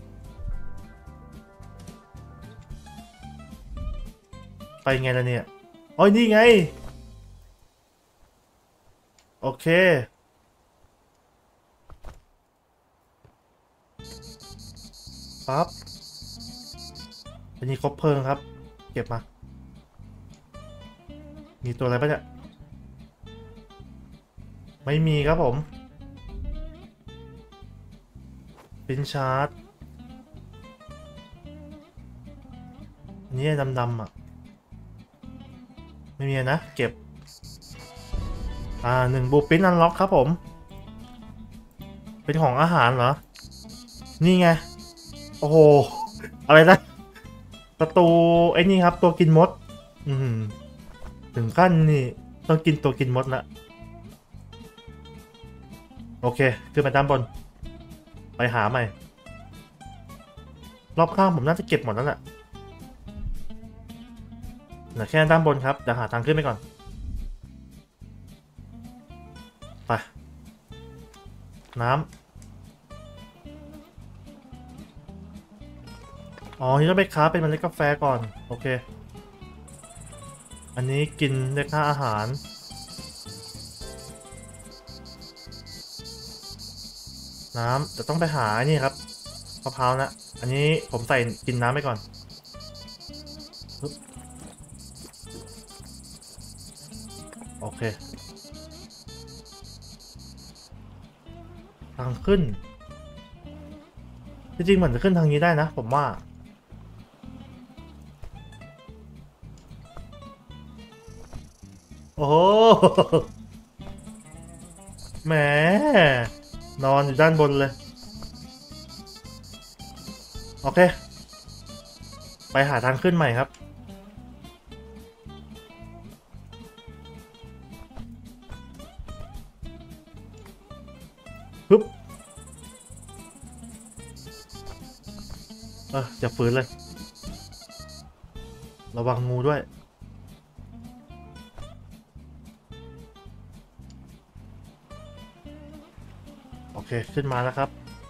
ไปไงล่ะเนี่ยโอ้ยนี่ไงโอเคปั๊บอันนี้ครบเพลิงครับเก็บมามีตัวอะไรปะเนี่ยไม่มีครับผมปินชาร์ตอันนี้ดำๆอ่ะไม่มีนะเก็บ1บูปินอันล็อกครับผมเป็นของอาหารเหรอนี่ไงโอ้โหอะไรนะประตูไอ้นี่ครับตัวกินมดถึงขั้นนี่ต้องกินตัวกินมดละโอเคขึ้นไปด้านบนไปหาใหม่รอบข้างผมน่าจะเก็บหมดแล้วแหละเหลือแค่ด้านบนครับเดี๋ยวหาทางขึ้นไปก่อนไปน้ำอ๋อนี่ต้องไปค้าเป็นเมล็ดกาแฟก่อนโอเคอันนี้กินได้ค่าอาหารน้ำจะต้องไปหานี่ครับมะพร้าวนะอันนี้ผมใส่กินน้ำไปก่อนโอเคทางขึ้นจริงๆเหมือนจะขึ้นทางนี้ได้นะผมว่าโอ้โหแหมนอนอยู่ด้านบนเลยโอเคไปหาทางขึ้นใหม่ครับปึ๊บอย่าฝืนเลยระวังงูด้วยโอเคขึ้นมาแล้วครับ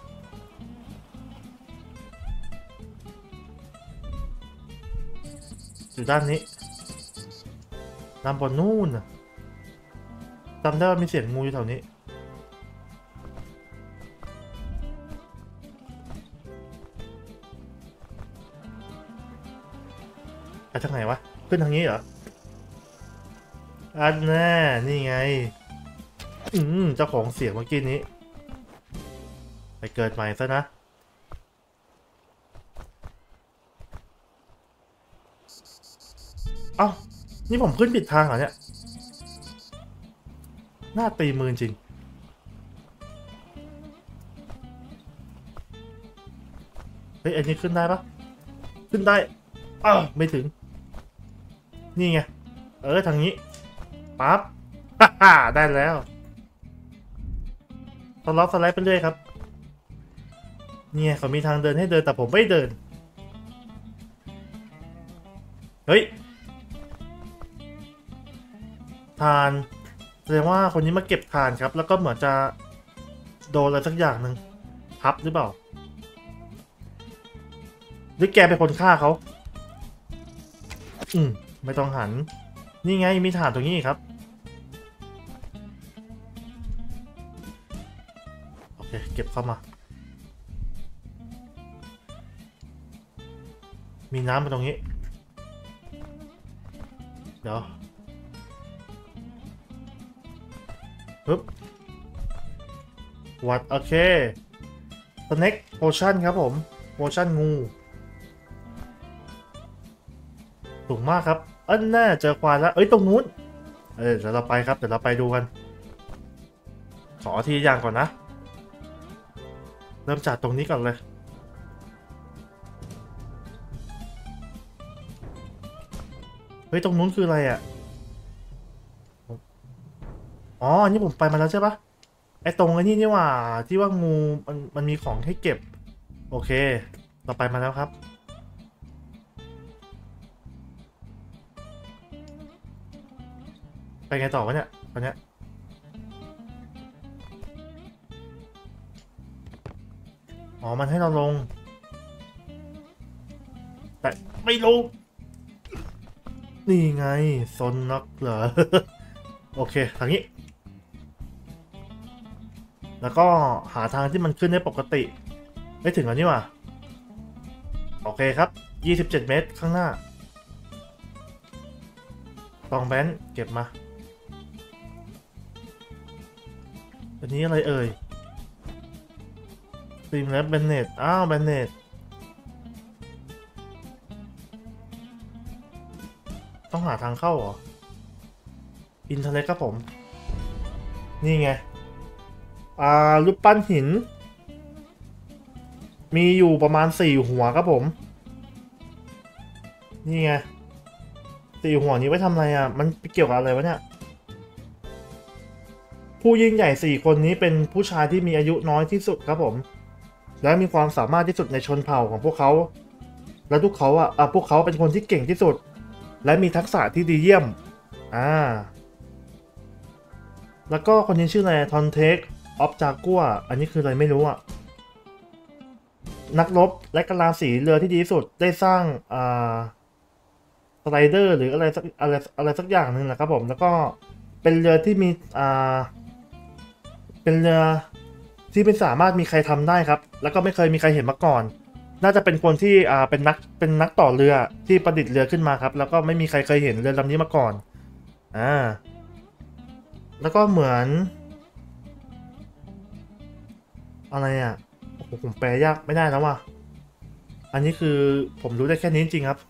อยู่ด้านนี้ด้านบนนู่นจำได้ว่ามีเสียงงูอยู่แถวนี้ไปทางไหนวะขึ้นทางนี้เหรออันแน่นี่ไงเจ้าของเสียงเมื่อกี้นี้ไปเกิดใหม่ซะนะเอ้านี่ผมขึ้นผิดทางเหรอเนี่ยหน้าตีมือจริงเฮ้ยอันนี้ขึ้นได้ปะขึ้นได้อ้าวไม่ถึงนี่ไงทางนี้ปั๊บฮ่าได้แล้วตอนล็อกสไลด์ไปเรื่อยครับเนี่ยเขามีทางเดินให้เดินแต่ผมไม่เดินเฮ้ยทานแสดงว่าคนนี้มาเก็บทานครับแล้วก็เหมือนจะโดนอะไรสักอย่างหนึ่งทับหรือเปล่าหรือแกเป็นคนฆ่าเขาไม่ต้องหันนี่ไงมีฐานตรงนี้ครับโอเคเก็บเข้ามามีน้ำมาตรงนี้เดี๋ยวปึ๊บวัดโอเคสเน็กโพชั่นครับผมโพชั่นงูสูงมากครับแน่เจอควายแล้วตรงนู้นเดี๋ยวเราไปครับเดี๋ยวเราไปดูกันขอทีอย่างก่อนนะเริ่มจากตรงนี้ก่อนเลยตรงนู้นคืออะไรอ่ะอ๋ออันนี้ผมไปมาแล้วใช่ปะตรงนี้นี่ว่าที่ว่างูมันมีของให้เก็บโอเคเราไปมาแล้วครับไปไงต่อวะเนี่ยตอนเนี้ยอ๋อมันให้เราลงแต่ไม่ลงนี่ไงซนนักเหรอ โอเคทางนี้แล้วก็หาทางที่มันขึ้นได้ปกติไม่ถึงแล้วนี่หว่าโอเคครับ27เมตรข้างหน้าตองแบนเก็บมาอันนี้อะไรเอ่ยตีมแล้วแบนเนตอ้าวแบนเนตต้องหาทางเข้าเหรออินเทอร์เน็ตครับผมนี่ไงรูปปั้นหินมีอยู่ประมาณ4หัวครับผมนี่ไง4หัวนี้ไว้ทำอะไรอ่ะมันเกี่ยวกับอะไรวะเนี่ยผู้ยิ่งใหญ่4คนนี้เป็นผู้ชายที่มีอายุน้อยที่สุดครับผมและมีความสามารถที่สุดในชนเผ่าของพวกเขาและพวกเขาเป็นคนที่เก่งที่สุดและมีทักษะที่ดีเยี่ยมแล้วก็คนนี้ชื่ออะไรทอนเทคออฟจากัวอันนี้คืออะไรไม่รู้อ่ะนักรบและกะลาสีเรือที่ดีที่สุดได้สร้างสไลเดอร์หรืออะไรสักอย่างหนึ่งนะครับผมแล้วก็เป็นเรือที่มีเป็นเรือที่ไม่สามารถมีใครทำได้ครับแล้วก็ไม่เคยมีใครเห็นมาก่อนน่าจะเป็นคนที่เป็นนักต่อเรือที่ประดิษฐ์เรือขึ้นมาครับแล้วก็ไม่มีใครเคยเห็นเรือลำนี้มาก่อนแล้วก็เหมือนอะไรอ่ะโอ้โหผมแปลยากไม่ได้แล้วว่ะอันนี้คือผมรู้ได้แค่นี้จริงๆครับ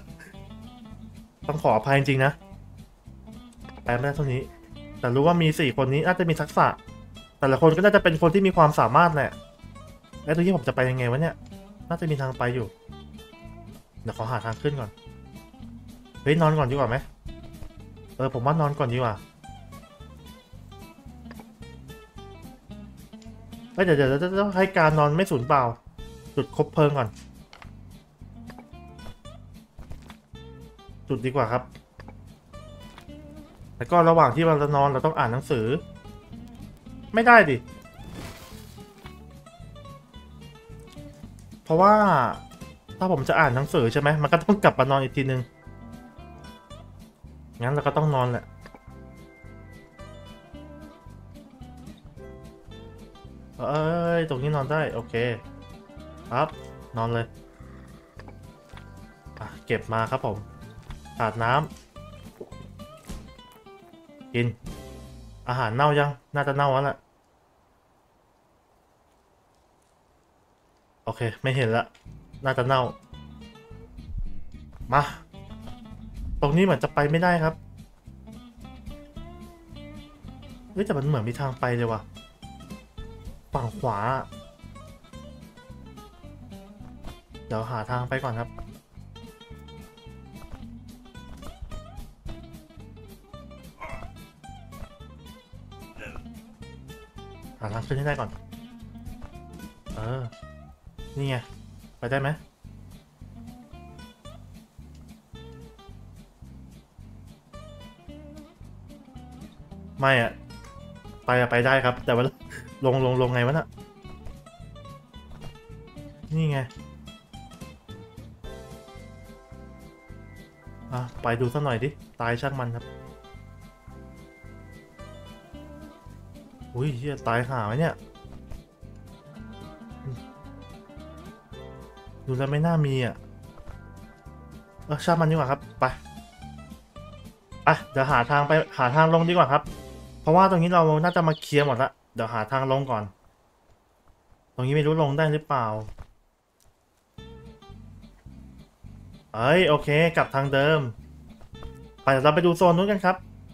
ต้องขออภัยจริงๆนะแปลไม่ได้เท่านี้แต่รู้ว่ามี4คนนี้น่าจะมีทักษะแต่ละคนก็น่าจะเป็นคนที่มีความสามารถแหละแล้วตรงนี้ผมจะไปยังไงวะเนี่ยน่าจะมีทางไปอยู่เดี๋ยวขอหาทางขึ้นก่อนเฮ้ยนอนก่อนดีกว่าไหมผมว่านอนก่อนดีกว่าเดี๋ยวต้องให้การนอนไม่สูญเปล่าจุดคบเพลิงก่อนจุดดีกว่าครับแล้วก็ระหว่างที่เราจะนอนเราต้องอ่านหนังสือไม่ได้ดิเพราะว่าถ้าผมจะอ่านหนังสือใช่ไหมมันก็ต้องกลับมานอนอีกทีนึงงั้นเราก็ต้องนอนแหละตรงนี้นอนได้โอเคครับนอนเลยเก็บมาครับผมอาบน้ำกินอาหารเน่ายังน่าจะเน่าแล้วแหละโอเคไม่เห็นละน่าจะเน่ามาตรงนี้เหมือนจะไปไม่ได้ครับเฮ้ยแต่มันเหมือนมีทางไปเลยว่ะฝั่งขวาเดี๋ยวหาทางไปก่อนครับหาทางขึ้นให้ได้ก่อนนี่ไงไปได้ไหมไม่อะไปได้ครับแต่ว่าลงไงวะน่ะนี่ไงไปดูสักหน่อยดิตายช่างมันครับอุ้ยเฮียตายหาไหมเนี่ยดูแล้วไม่น่ามีอ่ะช่างมันดีกว่าครับไปเดี๋ยวหาทางไปหาทางลงดีกว่าครับเพราะว่าตรงนี้เราน่าจะมาเคลียร์หมดละเดี๋ยวหาทางลงก่อนตรงนี้ไม่รู้ลงได้หรือเปล่าโอเคกลับทางเดิมไปเดี๋ยวเราไปดูโซนนู้นกันครับ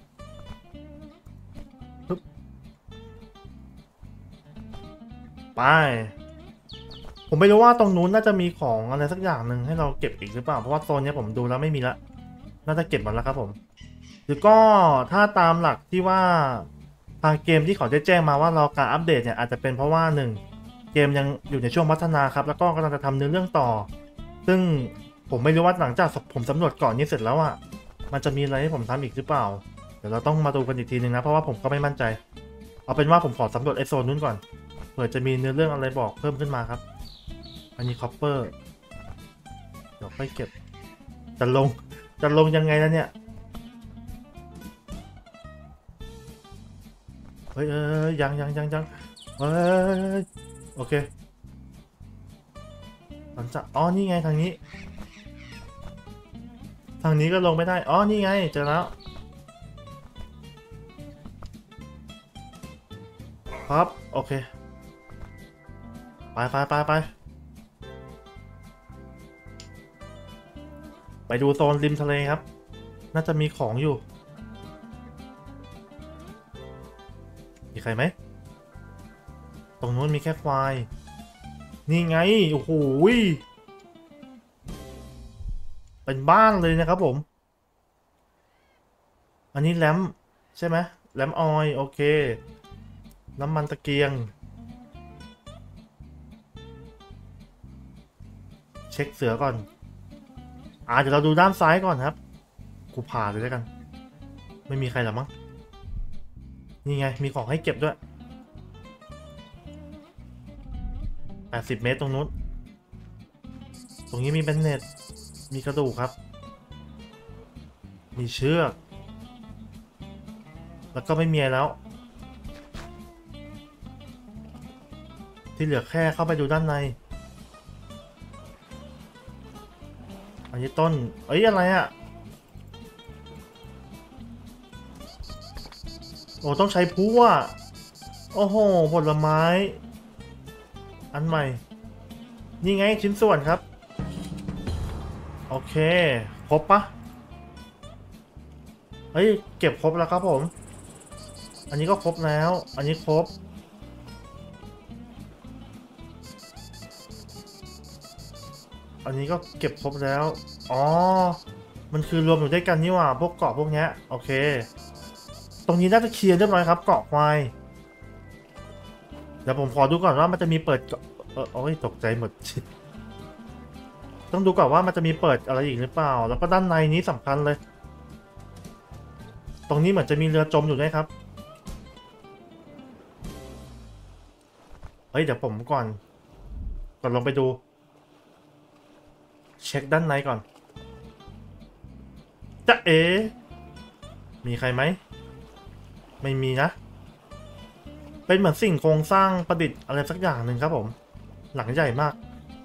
ไปผมไม่รู้ว่าตรงนู้นน่าจะมีของอะไรสักอย่างหนึ่งให้เราเก็บอีกหรือเปล่าเพราะว่าโซนนี้ผมดูแล้วไม่มีละน่าจะเก็บหมดแล้วครับผมหรือก็ถ้าตามหลักที่ว่าทางเกมที่เขาได้แจ้งมาว่าเราการอัปเดตเนี่ยอาจจะเป็นเพราะว่า1เกมยังอยู่ในช่วงพัฒนาครับแล้วก็กำลังจะทำเนื้อเรื่องต่อซึ่งผมไม่รู้ว่าหลังจากผมสำรวจก่อนนี้เสร็จแล้วอ่ะมันจะมีอะไรให้ผมทำอีกหรือเปล่าเดี๋ยวเราต้องมาดูกันอีกทีนึงนะเพราะว่าผมก็ไม่มั่นใจเอาเป็นว่าผมขอสำรวจไอโซนนู้นก่อนเผื่อจะมีเนื้อเรื่องอะไรบอกเพิ่มขึ้นมาครับอันนี้คอปเปอร์เดี๋ยวค่อยเก็บจะลงยังไงแล้วเนี่ยเฮ้ยยังเฮ้ยโอเคหลังจากนี่ไงทางนี้ก็ลงไม่ได้นี่ไงเจอแล้วครับโอเคไปดูโซนริมทะเลครับน่าจะมีของอยู่มีใครไหมตรงนู้นมีแค่ควายนี่ไงโอ้โหเป็นบ้านเลยนะครับผมอันนี้แรมใช่ไหมแรมออยโอเคน้ำมันตะเกียงเช็คเสือก่อนเดี๋ยวเราดูด้านซ้ายก่อนครับกูผ่าเลยแล้วกันไม่มีใครหรอมั้งนี่ไงมีของให้เก็บด้วย80 เมตรตรงนู้นตรงนี้มีแบนเน็ตมีกระดูกครับมีเชือกแล้วก็ไม่มีอะไรแล้วที่เหลือแค่เข้าไปดูด้านในอันนี้ต้นอะไรอะโอ้ต้องใช้พลั่วโอ้โหผลไม้อันใหม่นี่ไงชิ้นส่วนครับโอเคครบปะเก็บครบแล้วครับผมอันนี้ก็ครบแล้วอันนี้ครบอันนี้ก็เก็บครบแล้วมันคือรวมอยู่ด้วยกันนี่หว่าพวกเกาะพวกนี้โอเคตรงนี้น่าจะเคลียร์เรียบร้อยครับเกาะควายเดี๋ยวผมขอดูก่อนว่ามันจะมีเปิดตกใจหมดต้องดูก่อนว่ามันจะมีเปิดอะไรอีกหรือเปล่าแล้วก็ด้านในนี้สำคัญเลยตรงนี้เหมือนจะมีเรือจมอยู่ด้วยครับเดี๋ยวผมก่อนลงไปดูเช็คด้านในก่อนจะมีใครไหมไม่มีนะเป็นเหมือนสิ่งโครงสร้างประดิษฐ์อะไรสักอย่างหนึ่งครับผมหลังใหญ่มาก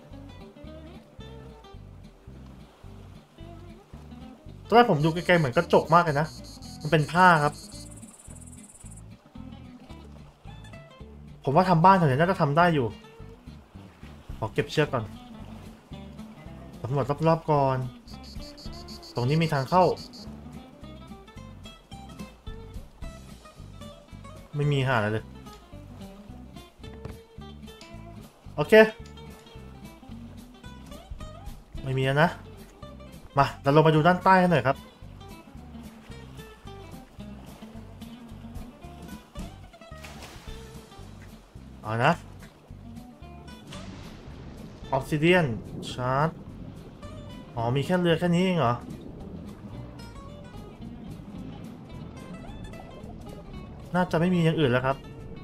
ตอนแรกผมดูไกลๆเหมือนกระจกมากเลยนะมันเป็นผ้าครับผมว่าทำบ้านแถวนี้น่าจะทำได้อยู่ขอเก็บเชือกก่อนสำรวจรอบๆก่อนตตรงนี้มีทางเข้าไม่มีหาอะไรเลยโอเคไม่มีนะมาเราลงมาดูด้านใต้กันหน่อยครับเอานะออ s ซิเดียนชาร์จอ๋อมีแค่เรือแค่นี้เองเหรอน่าจะไม่มีอย่างอื่นแล้วครับ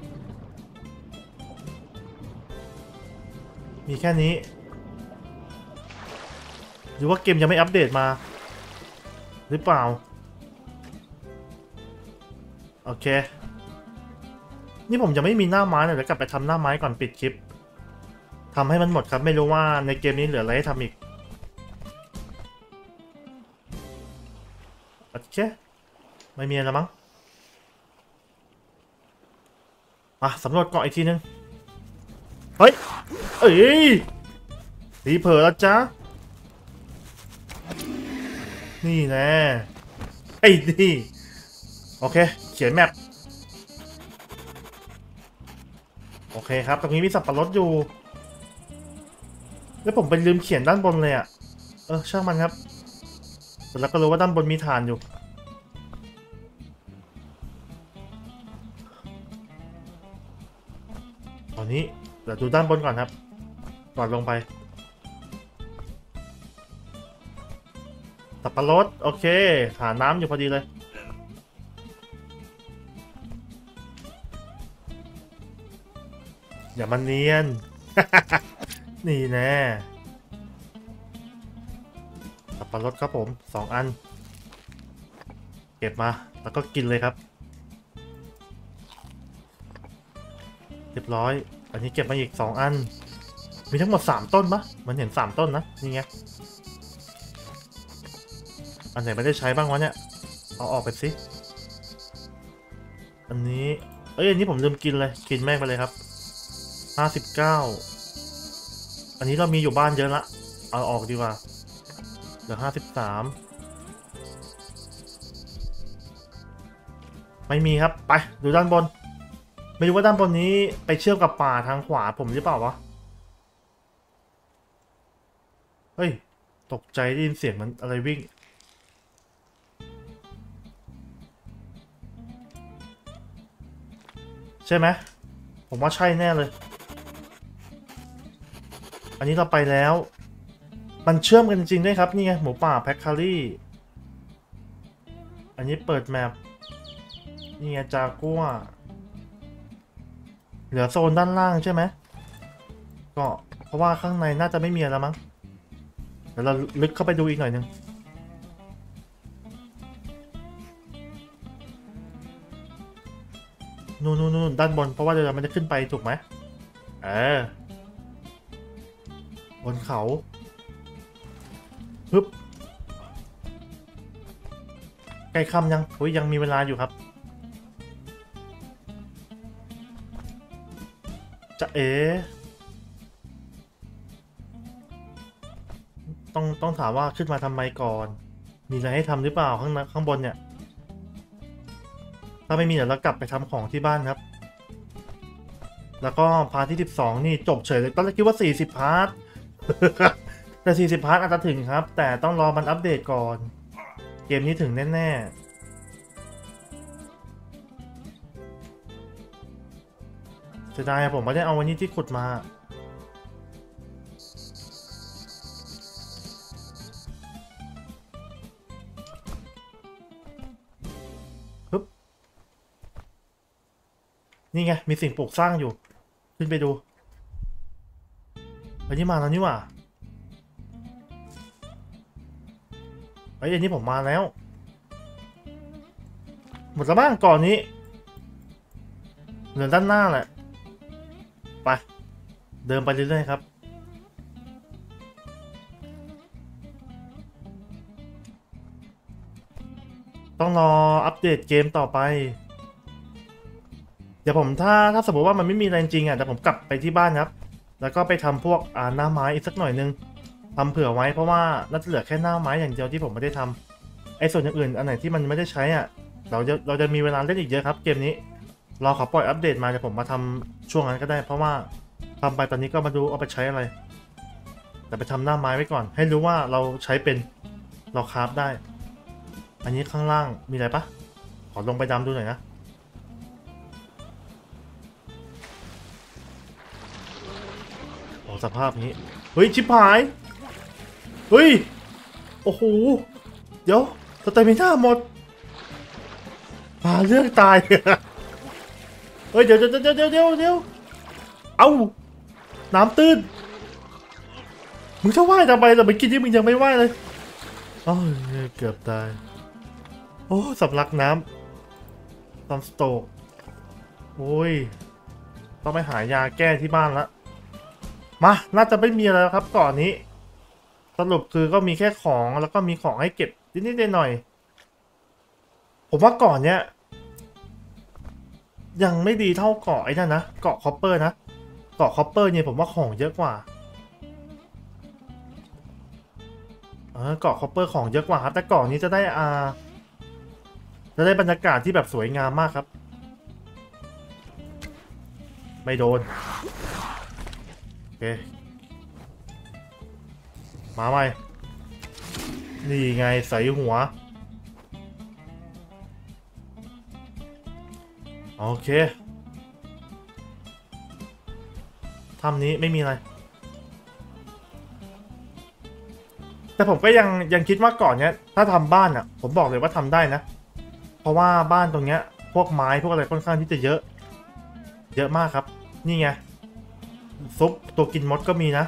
มีแค่นี้หรือว่าเกมยังไม่อัปเดตมาหรือเปล่าโอเคนี่ผมจะไม่มีหน้าไม้เลยเดี๋ยวกลับไปทำหน้าไม้ก่อนปิดคลิปทำให้มันหมดครับไม่รู้ว่าในเกมนี้เหลืออะไรให้ทำอีกโอเคไม่มีอะไรมั้งสำรวจเกาะอีกทีนึงเฮ้ยเอ้ยตีเผลอแล้วจ้านี่แน่ไอ้นี่โอเคเขียนแมปโอเคครับตรงนี้มีสับปะรดอยู่แล้วผมไปลืมเขียนด้านบนเลยอะช่างมันครับแต่แล้วก็รู้ว่าด้านบนมีฐานอยู่ตอนนี้เดี๋ยวดูด้านบนก่อนครับก่อนลงไปสับปะรดโอเคฐานน้ำอยู่พอดีเลยอย่ามันเนียน นี่แน่สับปะรดครับผม2 อันเก็บมาแล้วก็กินเลยครับเรียบร้อยอันนี้เก็บมาอีก2 อันมีทั้งหมด3 ต้นปะมันเห็น3 ต้นนะนี่ไงอันไหนไม่ได้ใช้บ้างวะเนี่ยเอาออกไปสิอันนี้อันนี้ผมลืมกินเลยกินแม่งไปเลยครับ59อันนี้เรามีอยู่บ้านเยอะละเอาออกดีกว่าเหลือ53ไม่มีครับไปดูด้านบนไม่รู้ว่าด้านบนนี้ไปเชื่อมกับป่าทางขวาผมหรือเปล่าวะเฮ้ยตกใจได้ยินเสียงมันอะไรวิ่งใช่ไหมผมว่าใช่แน่เลยอันนี้เราไปแล้วมันเชื่อมกันจริงด้วยครับนี่ไงหมูป่าแพ็คคารี่อันนี้เปิดแมปนี่ไงจากัวเหลือโซนด้านล่างใช่ไหมก็เพราะว่าข้างในน่าจะไม่มีแล้วมั้งเดี๋ยวเราลึกเข้าไปดูอีกหน่อยนึงนู่นด้านบนเพราะว่าเดี๋ยวมันจะขึ้นไปถูกไหมบนเขาปึ๊บใกล้ค่ำยังยังมีเวลาอยู่ครับจะต้องถามว่าขึ้นมาทำไมก่อนมีอะไรให้ทำหรือเปล่าข้างบนเนี่ยถ้าไม่มีเดี๋ยวเรากลับไปทำของที่บ้านครับแล้วก็พาร์ทที่12นี่จบเฉยเลยตอนแรกคิดว่า40 พาร์ท แต่40 พาร์ทอาจจะถึงครับแต่ต้องรอมันอัปเดตก่อนเกมนี้ถึงแน่ๆเสียดายผมไม่ได้เอาวันนี้ที่ขุดมานี่ไงมีสิ่งปลูกสร้างอยู่ขึ้นไปดูอันนี้มาแล้วนี่หว่าอันนี้ผมมาแล้วหมดแล้วบ้างก่อนนี้เหลือด้านหน้าแหละไปเดินไปเรื่อยๆครับต้องรออัปเดตเกมต่อไปเดี๋ยวผมถ้าสมมติว่ามันไม่มีอะไรจริงอ่ะเดี๋ยวผมกลับไปที่บ้านครับแล้วก็ไปทำพวกหน้าไม้อีกสักหน่อยนึงทำเผื่อไว้เพราะว่าน่าจะเหลือแค่หน้าไม้อย่างเดียวที่ผมไม่ได้ทำไอ้ส่วนอย่างอื่นอันไหนที่มันไม่ได้ใช้อ่ะเราจะมีเวลาเล่นอีกเยอะครับเกมนี้รอเขาปล่อยอัปเดตมาจะผมมาทำช่วงนั้นก็ได้เพราะว่าทำไปตอนนี้ก็มาดูเอาไปใช้อะไรแต่ไปทำหน้าไม้ไว้ก่อนให้รู้ว่าเราใช้เป็นเราคราฟได้อันนี้ข้างล่างมีอะไรปะขอลงไปดำดูหน่อยนะโอ้สภาพนี้เฮ้ยชิบหายเฮ้ยโอ้โหเดี๋ยวสเตมิน่าหมดหาเรื่องตายเฮ้ยเดี๋ยวเอาน้ำตื้นมึงจะว่ายทำไมล่ะเมื่อกี้ที่มึงยังไม่ว่ายเลยโอ้ยเกือบตายโอ้สำลักน้ำซัมสโตกโอ้ยต้องไปหายาแก้ที่บ้านละมาน่าจะไม่มีอะไรแล้วครับก่อนนี้สรุปคือก็มีแค่ของแล้วก็มีของให้เก็บนิดๆหน่อยๆผมว่าก่อนเนี้ยยังไม่ดีเท่าเกาะไอ้นั่นนะเกาะคอปเปอร์นะเกาะคอปเปอร์เนี่ยผมว่าของเยอะกว่าเกาะคอปเปอร์ของเยอะกว่าครับแต่เกาะนี้จะได้บรรยากาศที่แบบสวยงามมากครับไม่โดนโอเคมาใหม่นี่ไงใส่หัวโอเคถ้ำนี้ไม่มีอะไรแต่ผมก็ยังคิดว่าก่อนเนี้ยถ้าทำบ้านอ่ะผมบอกเลยว่าทำได้นะเพราะว่าบ้านตรงเนี้ยพวกไม้พวกอะไรค่อนข้างที่จะเยอะมากครับนี่ไงซุปตัวกินมดก็มีนะ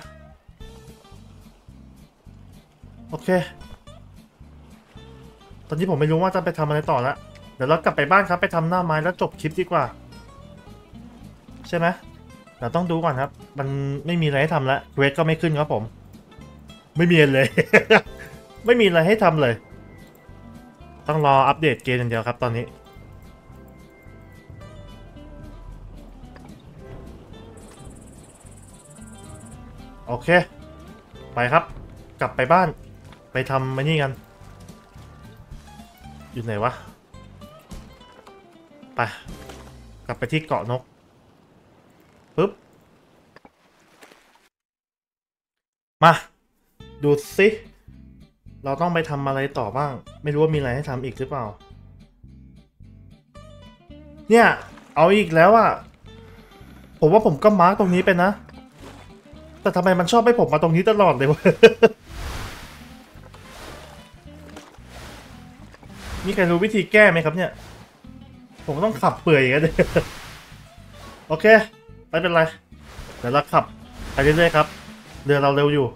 โอเคตอนนี้ผมไม่รู้ว่าจะไปทำอะไรต่อแล้วเดี๋ยวเรากลับไปบ้านครับไปทำหน้าไม้แล้วจบคลิปดีกว่าใช่ไหมเราต้องดูก่อนครับมันไม่มีอะไรให้ทำแล้วเวทก็ไม่ขึ้นครับผมไม่มีเลย ไม่มีอะไรให้ทำเลยต้องรออัปเดตเกมอย่างเดียวครับตอนนี้โอเคไปครับกลับไปบ้านไปทำไอ้นี่กันอยู่ไหนวะไปกลับไปที่เกาะนกปึ๊บมาดูสิเราต้องไปทำอะไรต่อบ้างไม่รู้ว่ามีอะไรให้ทำอีกหรือเปล่าเนี่ยเอาอีกแล้วอะผมว่าผมก็มาร์กตรงนี้ไปนะแต่ทำไมมันชอบให้ผมมาตรงนี้ตลอดเลยวะ มีใครรู้วิธีแก้ไหมครับเนี่ยผมต้องขับเปื่อยกันเลย โอเคไม่เป็นไรเดี๋ยวเราขับไปเรื่อยๆครับเรือเราเร็วอยู่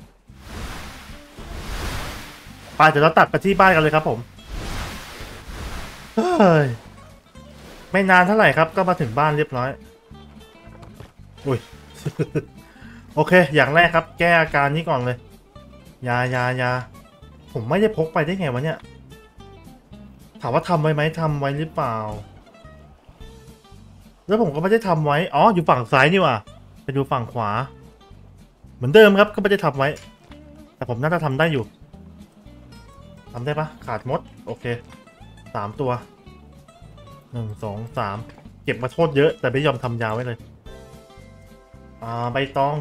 ไปเดี๋ยวเราตัดไปที่บ้านกันเลยครับผมเฮ้ยไม่นานเท่าไหร่ครับก็มาถึงบ้านเรียบร้อยอุ้ย โอเคอย่างแรกครับแก้อาการนี้ก่อนเลยยาผมไม่ได้พกไปได้ไงวะเนี่ยถามว่าทำไว้ไหมทำไว้หรือเปล่าแล้วผมก็ไม่ได้ทำไว้อ๋ออยู่ฝั่งซ้ายนี่ว่ะไปดูฝั่งขวาเหมือนเดิมครับก็ไม่ได้ทำไว้แต่ผมน่าจะทำได้อยู่ทำได้ปะขาดมดโอเค3 ตัว1 2 3เก็บมาโทษเยอะแต่ไม่ยอมทำยาวไว้เลยใบตอง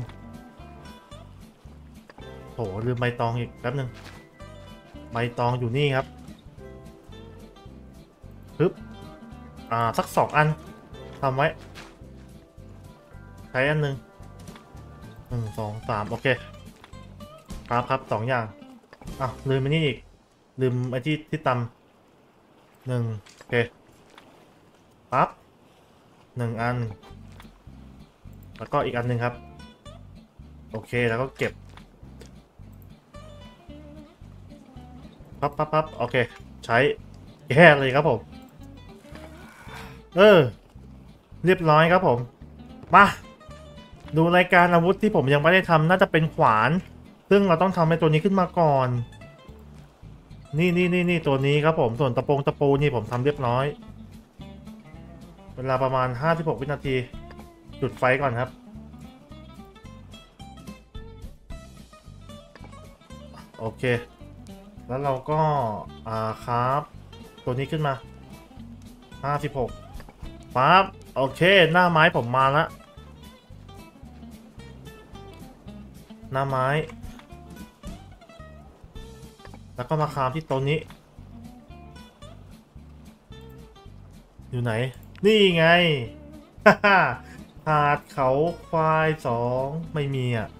โหลืมใบตองอีกแป๊บนึงใบตองอยู่นี่ครับปึ๊บสัก2 อันทำไว้ใช้อันหนึ่ง1 2 3โอเคครับ2 อย่างลืมไปนี่อีกลืมไอ้ที่ตำโอเคปั๊บ1 อันแล้วก็อีกอันหนึ่งครับโอเคแล้วก็เก็บปั๊บโอเคใช้แค่เลยครับผมเรียบร้อยครับผมมาดูรายการอาวุธที่ผมยังไม่ได้ทำน่าจะเป็นขวานซึ่งเราต้องทำให้ตัวนี้ขึ้นมาก่อนนี่ตัวนี้ครับผมส่วนตะปูนี่ผมทำเรียบร้อยเวลาประมาณ56 วินาทีจุดไฟก่อนครับโอเคแล้วเราก็ครับตัวนี้ขึ้นมา56ปั๊บโอเคหน้าไม้ผมมาแล้วหน้าไม้แล้วก็มาคามที่ตัวนี้อยู่ไหนนี่ไง หาดเขาควาย2ไม่มีอ่ะ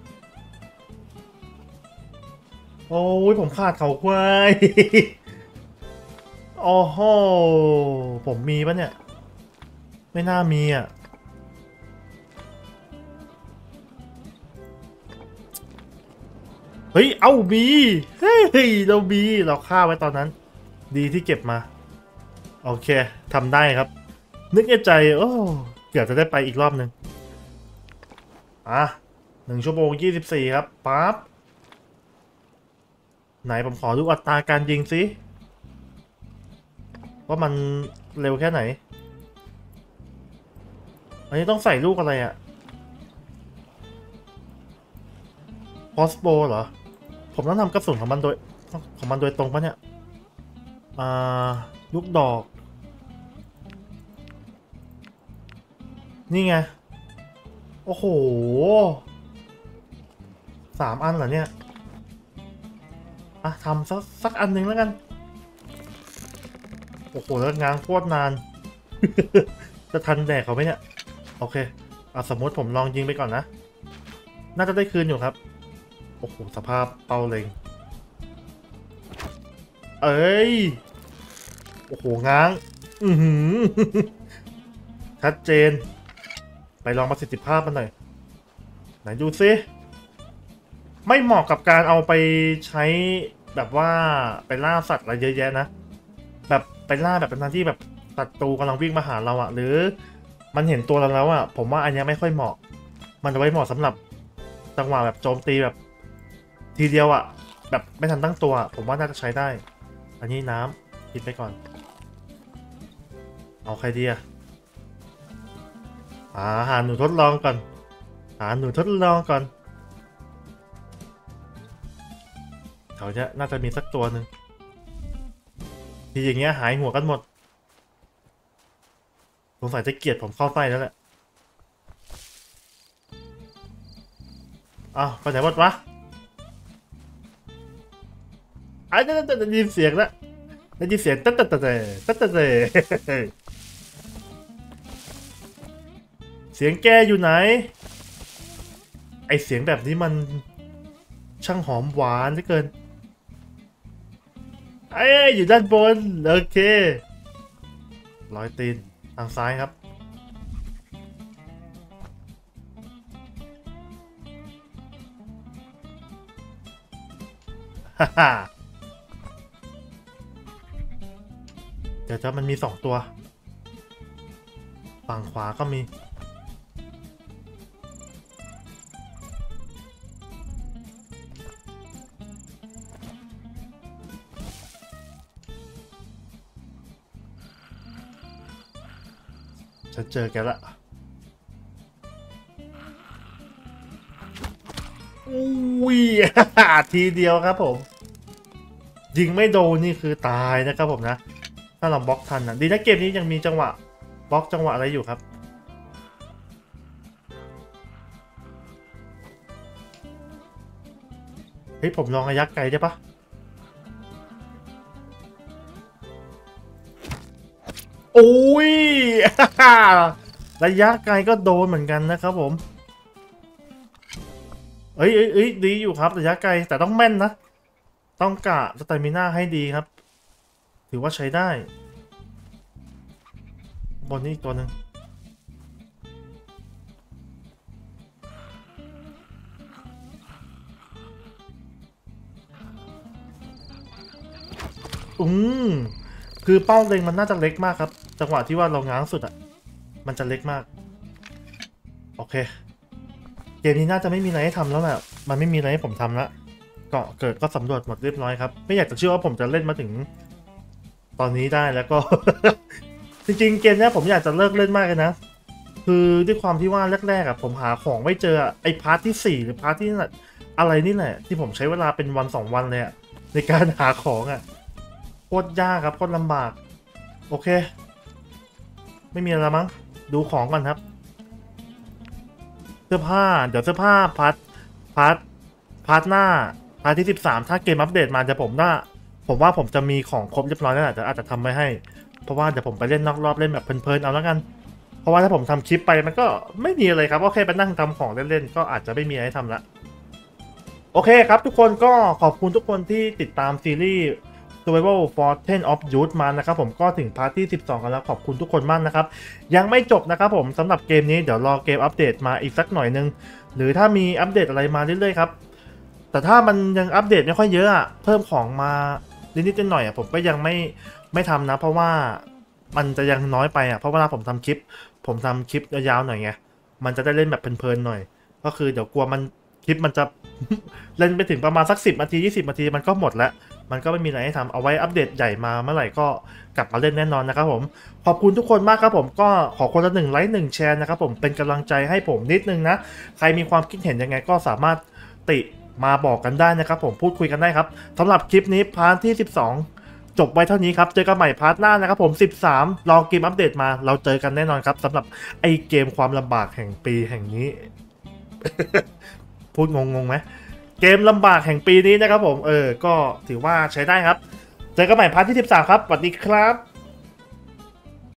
โอ้ยผมขาดเขาควายโอ้โหผมมีปะเนี่ยไม่น่ามีอ่ะเฮ้ยเอาบีเฮ้ยเราบีเราฆ่าไว้ตอนนั้นดีที่เก็บมาโอเคทำได้ครับนึกในใจโอ้เกือบจะได้ไปอีกรอบหนึ่ง1 ชั่วโมง 24ครับปั๊บไหนผมขอดูอัตราการยิงสิว่ามันเร็วแค่ไหนอันนี้ต้องใส่ลูกอะไรอะพอสโบเหรอผมต้องทำกระสุนของมันโดยตรงปะเนี่ยลูกดอกนี่ไงโอ้โห3 อันเหรอเนี่ยทำสักอันหนึ่งแล้วกันโอ้โหแล้วงานโคตรนาน จะทันแดกเขาไหมเนี่ยโอเคสมมติผมลองยิงไปก่อนนะน่าจะได้คืนอยู่ครับโอ้โหสภาพเป้าเล็งเอ้ยโอ้โหง้างชัดเจนไปลองประสิทธิภาพมันหน่อยไหนดูซิไม่เหมาะกับการเอาไปใช้แบบว่าไปล่าสัตว์อะไรเยอะแยะนะแบบไปล่าแบบเป็นทางที่แบบศัตรูกำลังวิ่งมาหาเราอะหรือมันเห็นตัวเราแล้วอะผมว่าอันนี้ไม่ค่อยเหมาะมันจะไว้เหมาะสำหรับจังหวะแบบโจมตีแบบทีเดียวอะแบบไม่ทันตั้งตัวผมว่าน่าจะใช้ได้อันนี้น้ำกินไปก่อนเอาใครดีอะหาหนูทดลองก่อนแถวนี้น่าจะมีสักตัวหนึ่งทีอย่างเงี้ยหายหัวกันหมดสงสัยจะเกลียดผมเข้าไส้แล้วแหละไปไหนหมดวะได้ยินเสียงแล้วได้ยินเสียงตัดเสียงแกอยู่ไหนไอเสียงแบบนี้มันช่างหอมหวานเหลือเกินอยู่ด้านบนโอเครอยตีนทางซ้ายครับฮ่าเดี๋ยวมันมี2 ตัวฝั่งขวาก็มีฉันเจอแกละอุ้ย ทีเดียวครับผมยิงไม่โดนนี่คือตายนะครับผมนะถ้าเราบล็อกทันนะดีนะเกมนี้ยังมีจังหวะบล็อกจังหวะอะไรอยู่ครับเฮ้ยผมลองระยะไกลได้ปะโอ้ย ระยะไกลก็โดนเหมือนกันนะครับผมเอ้ยดีอยู่ครับระยะไกลแต่ต้องแม่นนะต้องกะสเตมิน่าให้ดีครับถือว่าใช้ได้บนนี้อีกตัวหนึ่งคือเป้าเล็งมันน่าจะเล็กมากครับจังหวะที่ว่าเราง้างสุดอ่ะมันจะเล็กมากโอเคเกมนี้น่าจะไม่มีอะไรให้ทำแล้วแหละมันไม่มีอะไรให้ผมทำแล้วเกาะเกิดก็สำรวจหมดเรียบร้อยครับไม่อยากจะเชื่อว่าผมจะเล่นมาถึงตอนนี้ได้แล้วก็ จริงๆเกมนี้ผมอยากจะเลิกเล่นมากเลยนะคือด้วยความที่ว่าแรกๆอ่ะผมหาของไม่เจอไอ้พาร์ทที่4หรือพาร์ทที่อะไรนี่แหละที่ผมใช้เวลาเป็นวัน2 วันเลยอ่ะในการหาของอ่ะโคตรยากครับโคตรลำบากโอเคไม่มีอะไรมั้งดูของก่อนครับเสื้อผ้าเดี๋ยวเสื้อผ้าพาร์ทพาร์ทหน้าพาร์ทที่13ถ้าเกมอัปเดตมาจะผมว่าผมจะมีของครบเรียบร้อยแล้วแต่อาจจะทำไม่ให้เพราะว่าเดี๋ยวผมไปเล่นนอกรอบเล่นแบบเพลินๆเอาแล้วกันเพราะว่าถ้าผมทำคลิปไปมันก็ไม่มีอะไรครับก็แค่ไปนั่งทำของเล่นๆก็อาจจะไม่มีอะไรให้ทำละ โอเคครับทุกคนก็ขอบคุณทุกคนที่ติดตามซีรีส์ Survival for 10 of Youth มานะครับผมก็ถึงพาร์ทที่12กันแล้วขอบคุณทุกคนมากนะครับยังไม่จบนะครับผมสำหรับเกมนี้เดี๋ยวรอเกมอัปเดตมาอีกสักหน่อยนึงหรือถ้ามีอัปเดตอะไรมาเรื่อยๆครับแต่ถ้ามันยังอัปเดตไม่ค่อยเยอะอะเพิ่มของมานิดๆหน่อยๆผมก็ยังไม่ทำนะเพราะว่ามันจะยังน้อยไปเพราะเวลาผมทำคลิปยาวๆหน่อยไงมันจะได้เล่นแบบเพลินๆหน่อยก็คือเดี๋ยวกลัวคลิปมันจะ เล่นไปถึงประมาณสัก10 นาที20 นาทีมันก็หมดแล้วมันก็ไม่มีอะไรให้ทำเอาไว้อัปเดตใหญ่มาเมื่อไหร่ก็กลับมาเล่นแน่นอนนะครับผมขอบคุณทุกคนมากครับผมก็ขอคนละ1 ไลค์ 1 แชร์นะครับผมเป็นกำลังใจให้ผมนิดนึงนะใครมีความคิดเห็นยังไงก็สามารถติมาบอกกันได้นะครับผมพูดคุยกันได้ครับสำหรับคลิปนี้พาร์ทที่12จบไว้เท่านี้ครับเจอกันใหม่พาร์ทหน้านะครับผม13รอเกมอัปเดตมาเราเจอกันแน่นอนครับสำหรับไอเกมความลำบากแห่งปีแห่งนี้ พูดงงไหมเกมลำบากแห่งปีนี้นะครับผมก็ถือว่าใช้ได้ครับเจอกันใหม่พาร์ทที่13ครับสวัสดีครับ